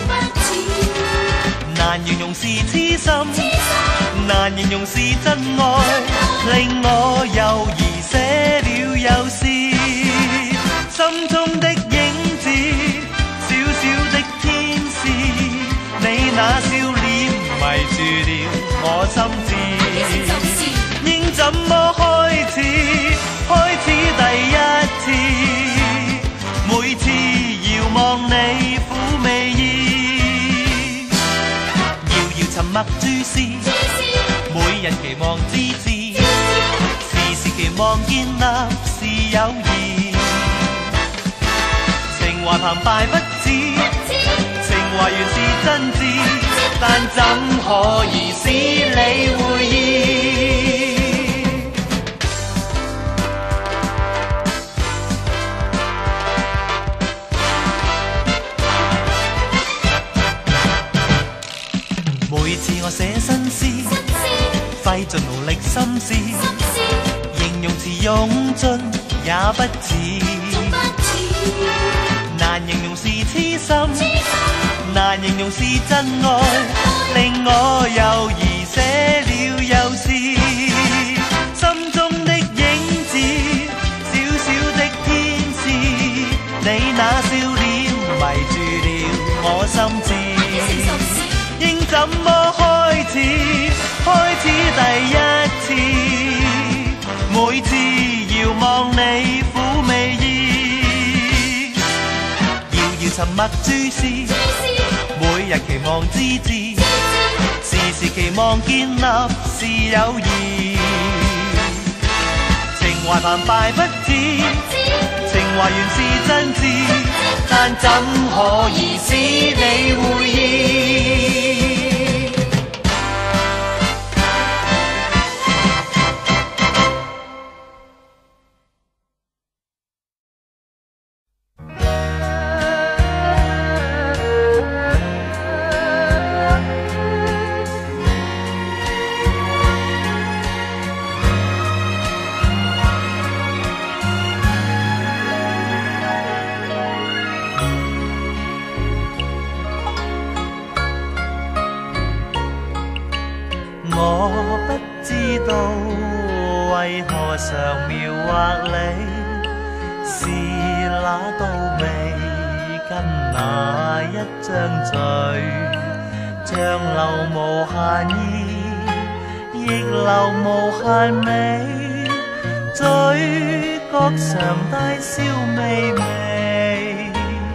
難形容是痴心，難形容是真愛，令我猶豫寫了又試，心中的影子，小小的天使，你那笑臉迷住了我心智。應怎麼開始？開始第一次，每次遙望你撫媚意，遙遙沉默注視，每人期望之至，時時期望建立是友誼，情懷澎湃不止，情懷原是真摯，但怎可以使你會意？ 我寫新詩，費盡勞力心思，形容詞用盡也不似，難形容是痴心，難形容是真愛，令我猶疑寫了又試，心中的影子，小小的天使，你那笑臉迷住了我心智，應怎麼開始？開始第一次，每次遙望你撫媚意，遙遙沉默注視，每日期望之至，時時期望建立是友誼，情懷澎湃不止，情懷原是真摯，但怎可以使你會意？常描畫你是那道眉跟那一張嘴，像流無限意，亦流無限美，嘴角常帶笑微微。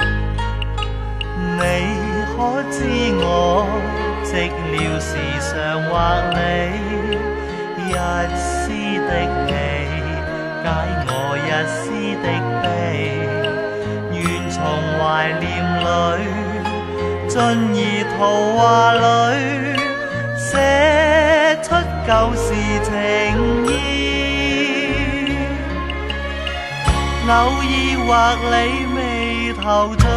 你可知我寂寥時常畫你一絲的氣，解我一絲的悲，願從懷念裏進而圖畫裏寫出舊時情意，偶爾畫你眉頭聚，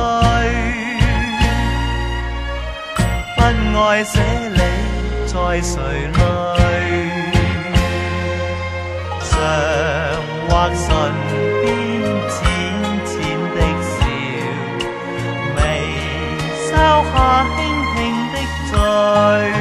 不愛寫你在誰淚，常畫唇邊淺淺的笑，眉梢下輕輕的醉，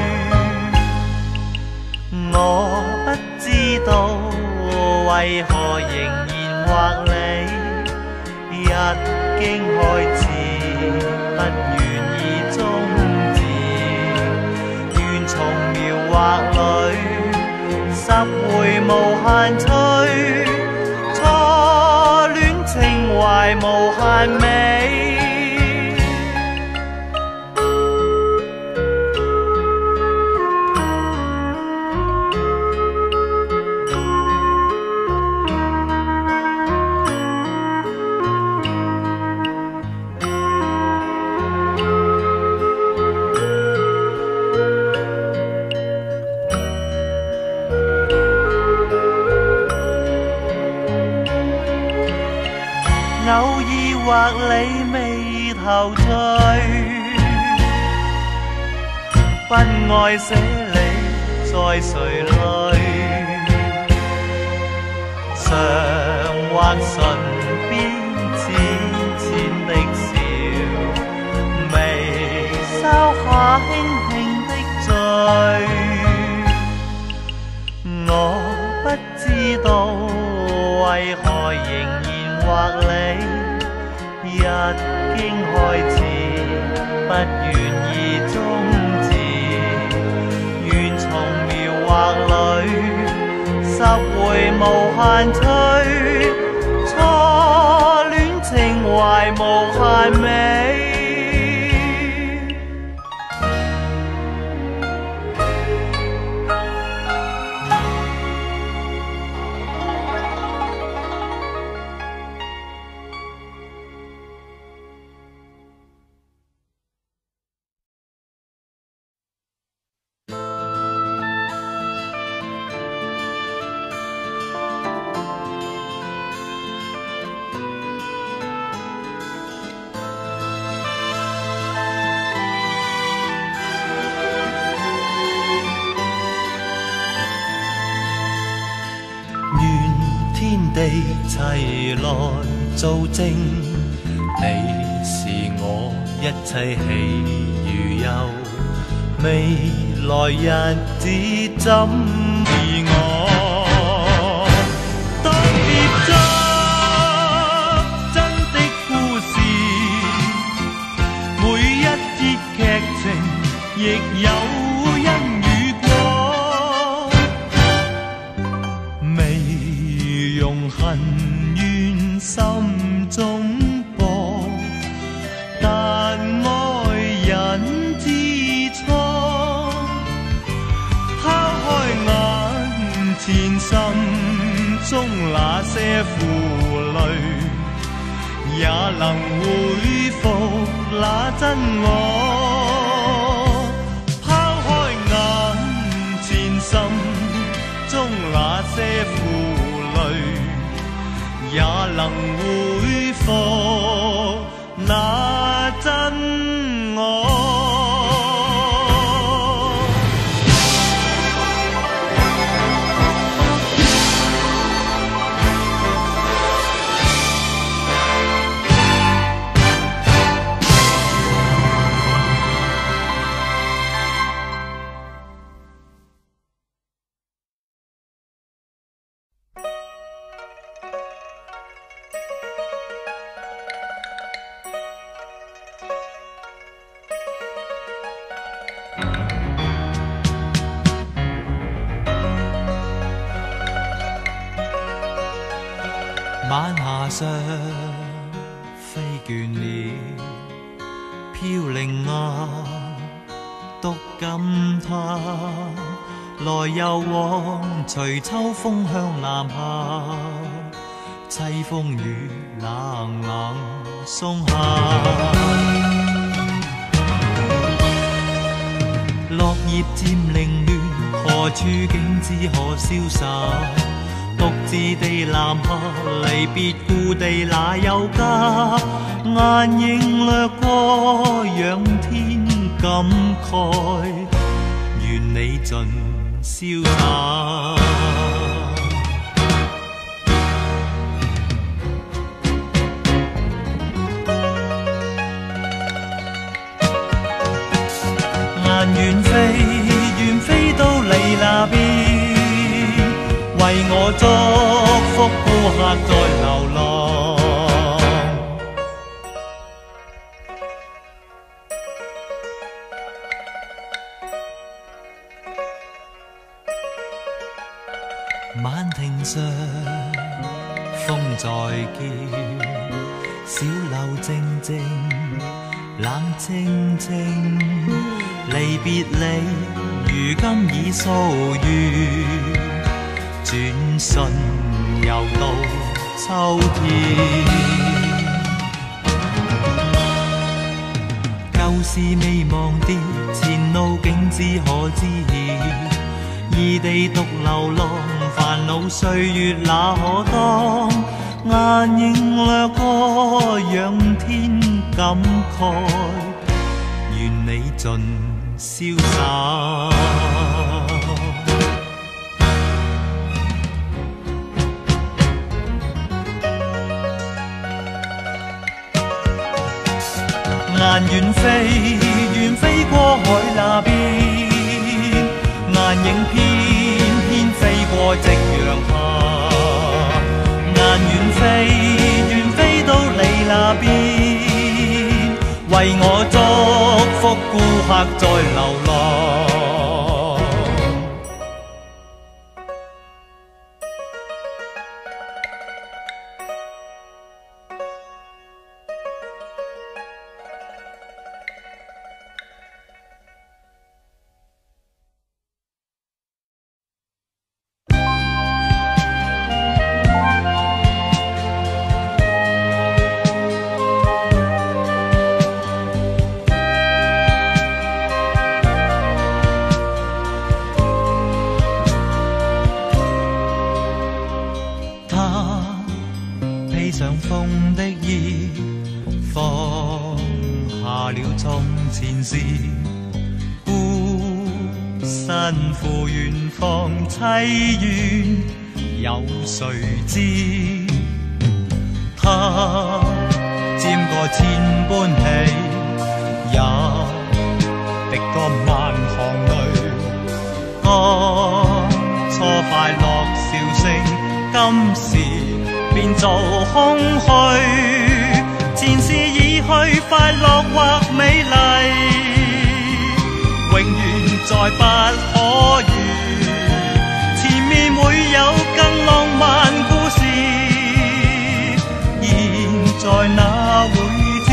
我不知道為何仍然畫你，一經開始不願意終止，願從描畫裏拾回無限趣，初戀情懷無限美。偶爾畫你眉頭聚，不愛寫你在誰淚，常畫唇邊淺淺的笑，眉梢下輕輕的醉，我不知道為何仍然畫你，一經開始不願意終止，願從描畫裏拾回無限趣，初戀情懷無限美。 齊來做證，你是我一切喜與憂，未來日子怎是我當別作真的故事，每一節劇情亦有因與果，未用恨怨心中播，但愛人之初，拋開眼前心中那些負累，也能恢復那真我。拋開眼前心中那些負累，也能恢復那真我。 晚霞上飛倦了，飄零啊，獨感它來又往，隨秋風向南下，凄風雨冷冷送下。落葉漸凌亂，何處景致可瀟灑？獨自地南下，離別故地那有家？眼影掠過，仰天感慨，願你盡瀟灑。雁遠飛，遠飛到你那邊，為我祝福顧客在流浪。晚亭上風在叫，小樓靜靜冷清清，離別你如今已數月，轉瞬又到秋天。舊事未忘掉，前路景致可知曉。異地獨流浪，煩惱歲月那可當？眼影掠過，仰天感慨，願你盡瀟灑。雁遠飛，遠飛過海那邊，雁影翩翩飛過夕陽下。雁遠飛，遠飛到你那邊，為我祝福顧客在流浪。上風的衣，放下了從前事，孤身赴遠方，凄怨有誰知？他沾過千般喜，也滴過萬行淚。當初快樂笑聲，今時變做空虛。前事已去，快樂或美麗，永遠再不可遇。前面會有更浪漫故事，現在哪會知？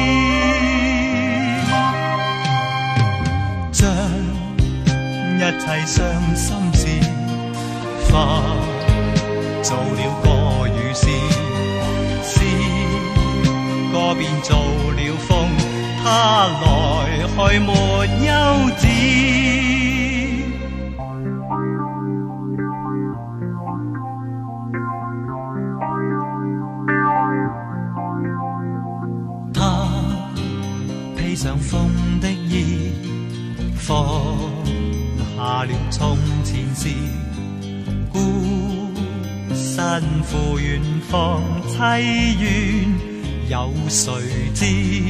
將一切傷心事化做了歌與詩，詩歌變做了風，它來去沒休止。他披上風的衣，放下了從前事，孤身赴遠方，凄怨有誰知？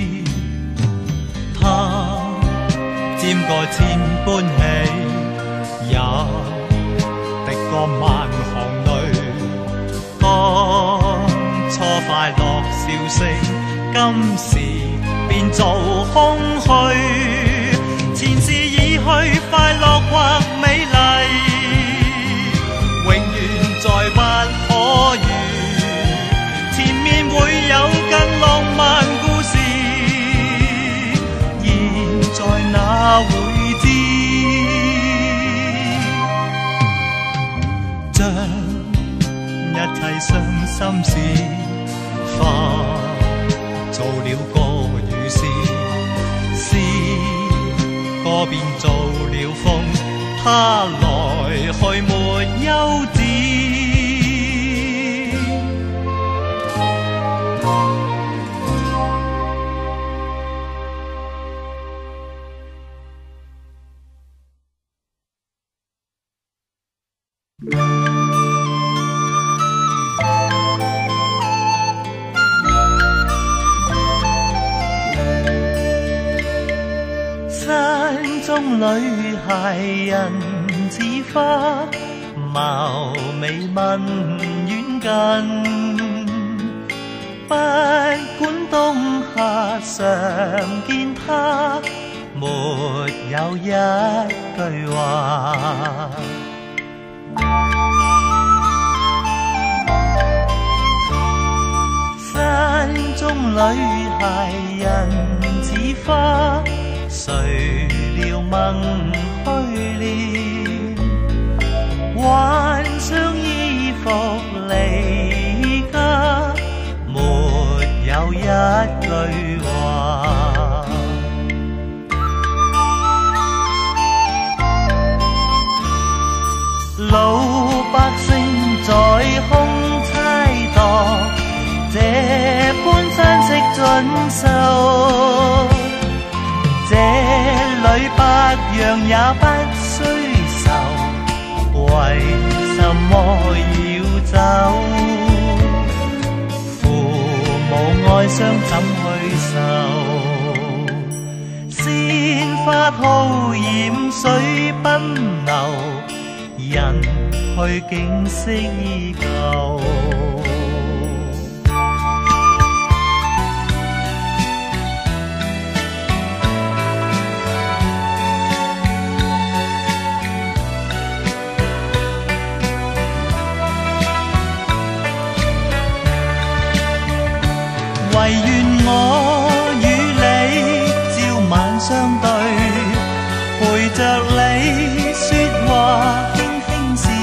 他沾過千般喜，也滴過萬行淚。當初快樂笑聲，今時變做空虛。前事已去，快樂或美麗，永遠再不可遇。前面會有更浪漫故事，現在哪會知？將一切傷心事化做了歌與詩，詩歌變做了風，它來去沒休止。山中女孩人似花，貌美問遠近，不管冬夏常見她，沒有一句話。山中女孩人似花，誰料夢虛戀，幻想衣服離家，沒有一句話。老百姓在空猜度，這般山色盡收，這裏百樣也不須愁，為什麼要走？父母哀傷怎去受？鮮花吐艷水奔流，人去景色依舊。唯願我與你朝晚相對，陪着你說話輕輕笑，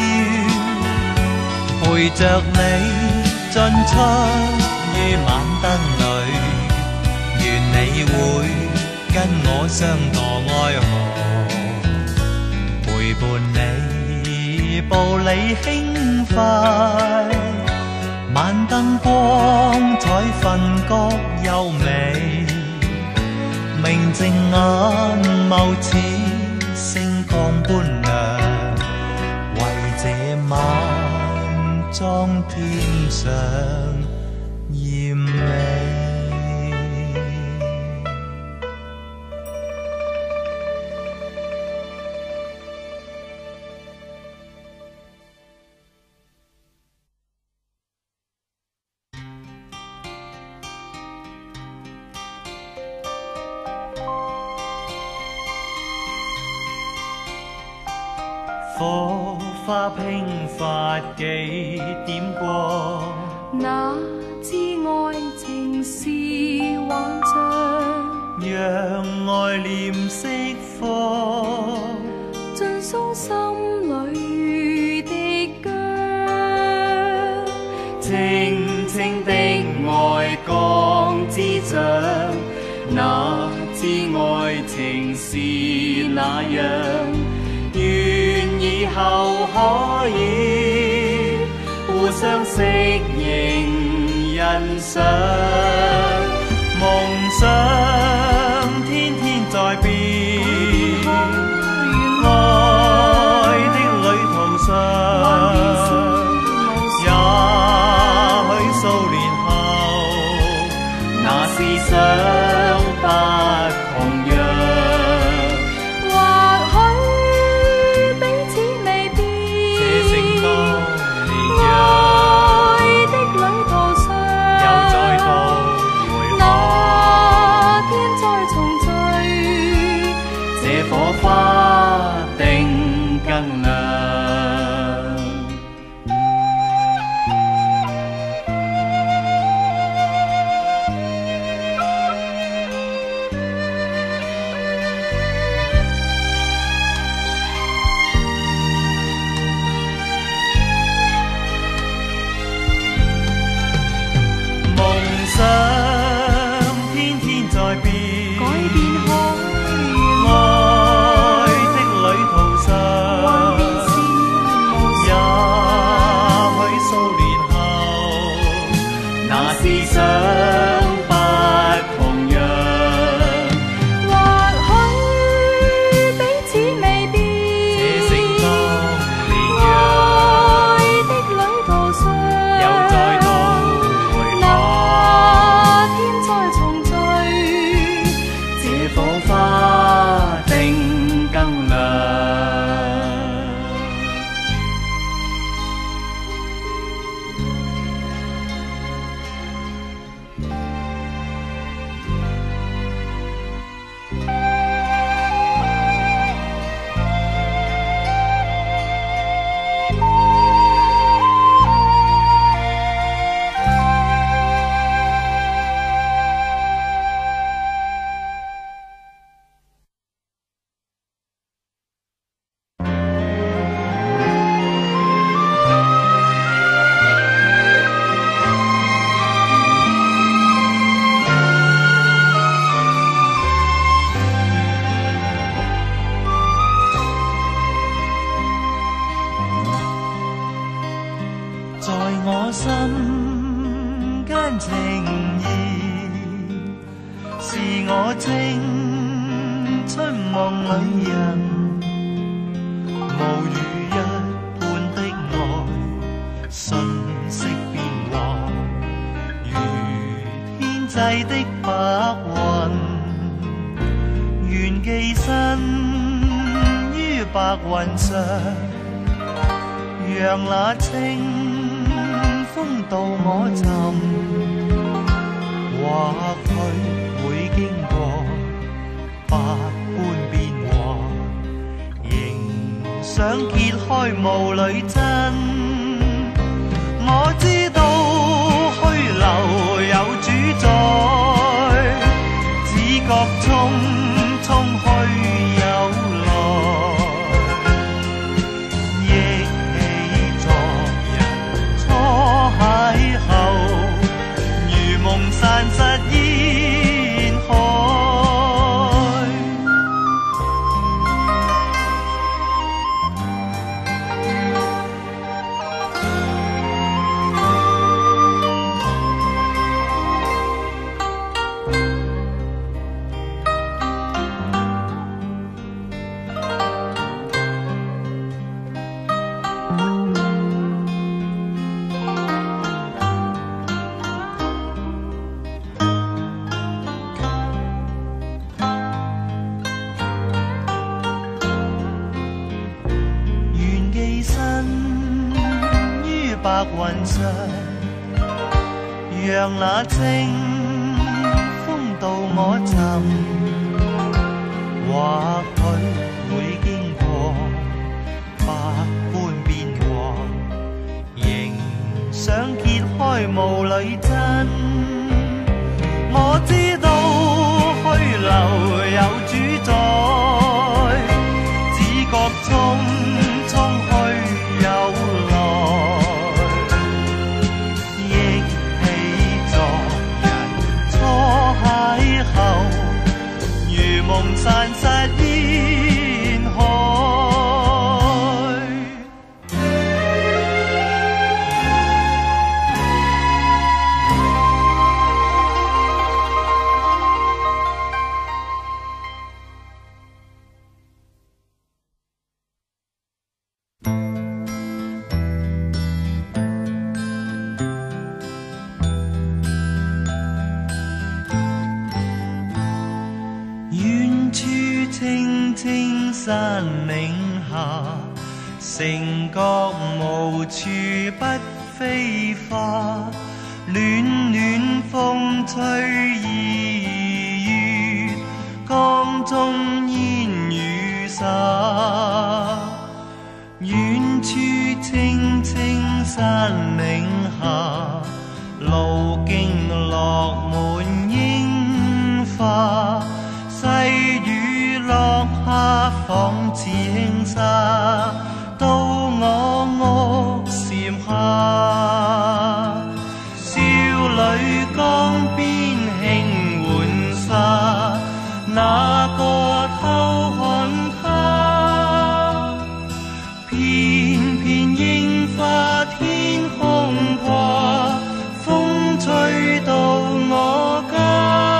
陪着你進出於晚燈裏，願你會跟我相墮愛河，陪伴你步履輕快，晚燈光彩分割優美，明淨眼眸似星光般亮，為這晚裝天上豔美。 火花迸發幾點光， 那知愛情是幻象， 讓愛念釋放， 盡訴心裏的疆。 清清的愛光之掌，那知愛情是那樣。願以後可以互相適應欣賞，夢想天天在變，愛的旅途上，也許數年後，那思想不同樣。火花定更亮。夢想天天在變， 改變可思想不同樣， 或許彼此未必。 這成當年愛的旅途上， 又再度回那天再重聚， 這火花定更亮。 在我心間情意，是我青春夢裏人，無如一般的愛，瞬息變幻，如天際的白雲，願寄身於白雲上，讓那清風到我尋，或許會經過百般變幻，仍想揭開霧裏真。我知道虛流有主宰，只覺匆匆去有來。散失煙海， 雲上，讓那清風到我枕，或許會經過百般變幻，仍想揭開霧裏真。我知道去留有主宰，只覺匆匆去有來，憶起昨日初邂逅，如夢散失煙海。山嶺下，城角無處不飛花，暖暖風吹意月，江中煙雨灑。遠處青青山嶺下，路徑落滿櫻花，細雨落下仿似輕紗，到我屋檐下。少女江邊輕緩沙，哪個偷看她？片片櫻花天空掛，風吹到我家。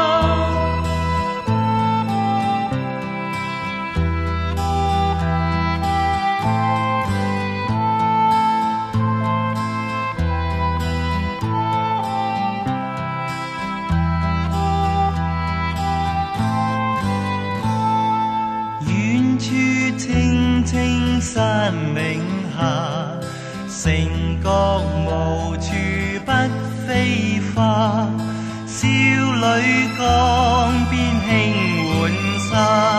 山嶺下，城角無處不飛花，少女江邊輕緩沙。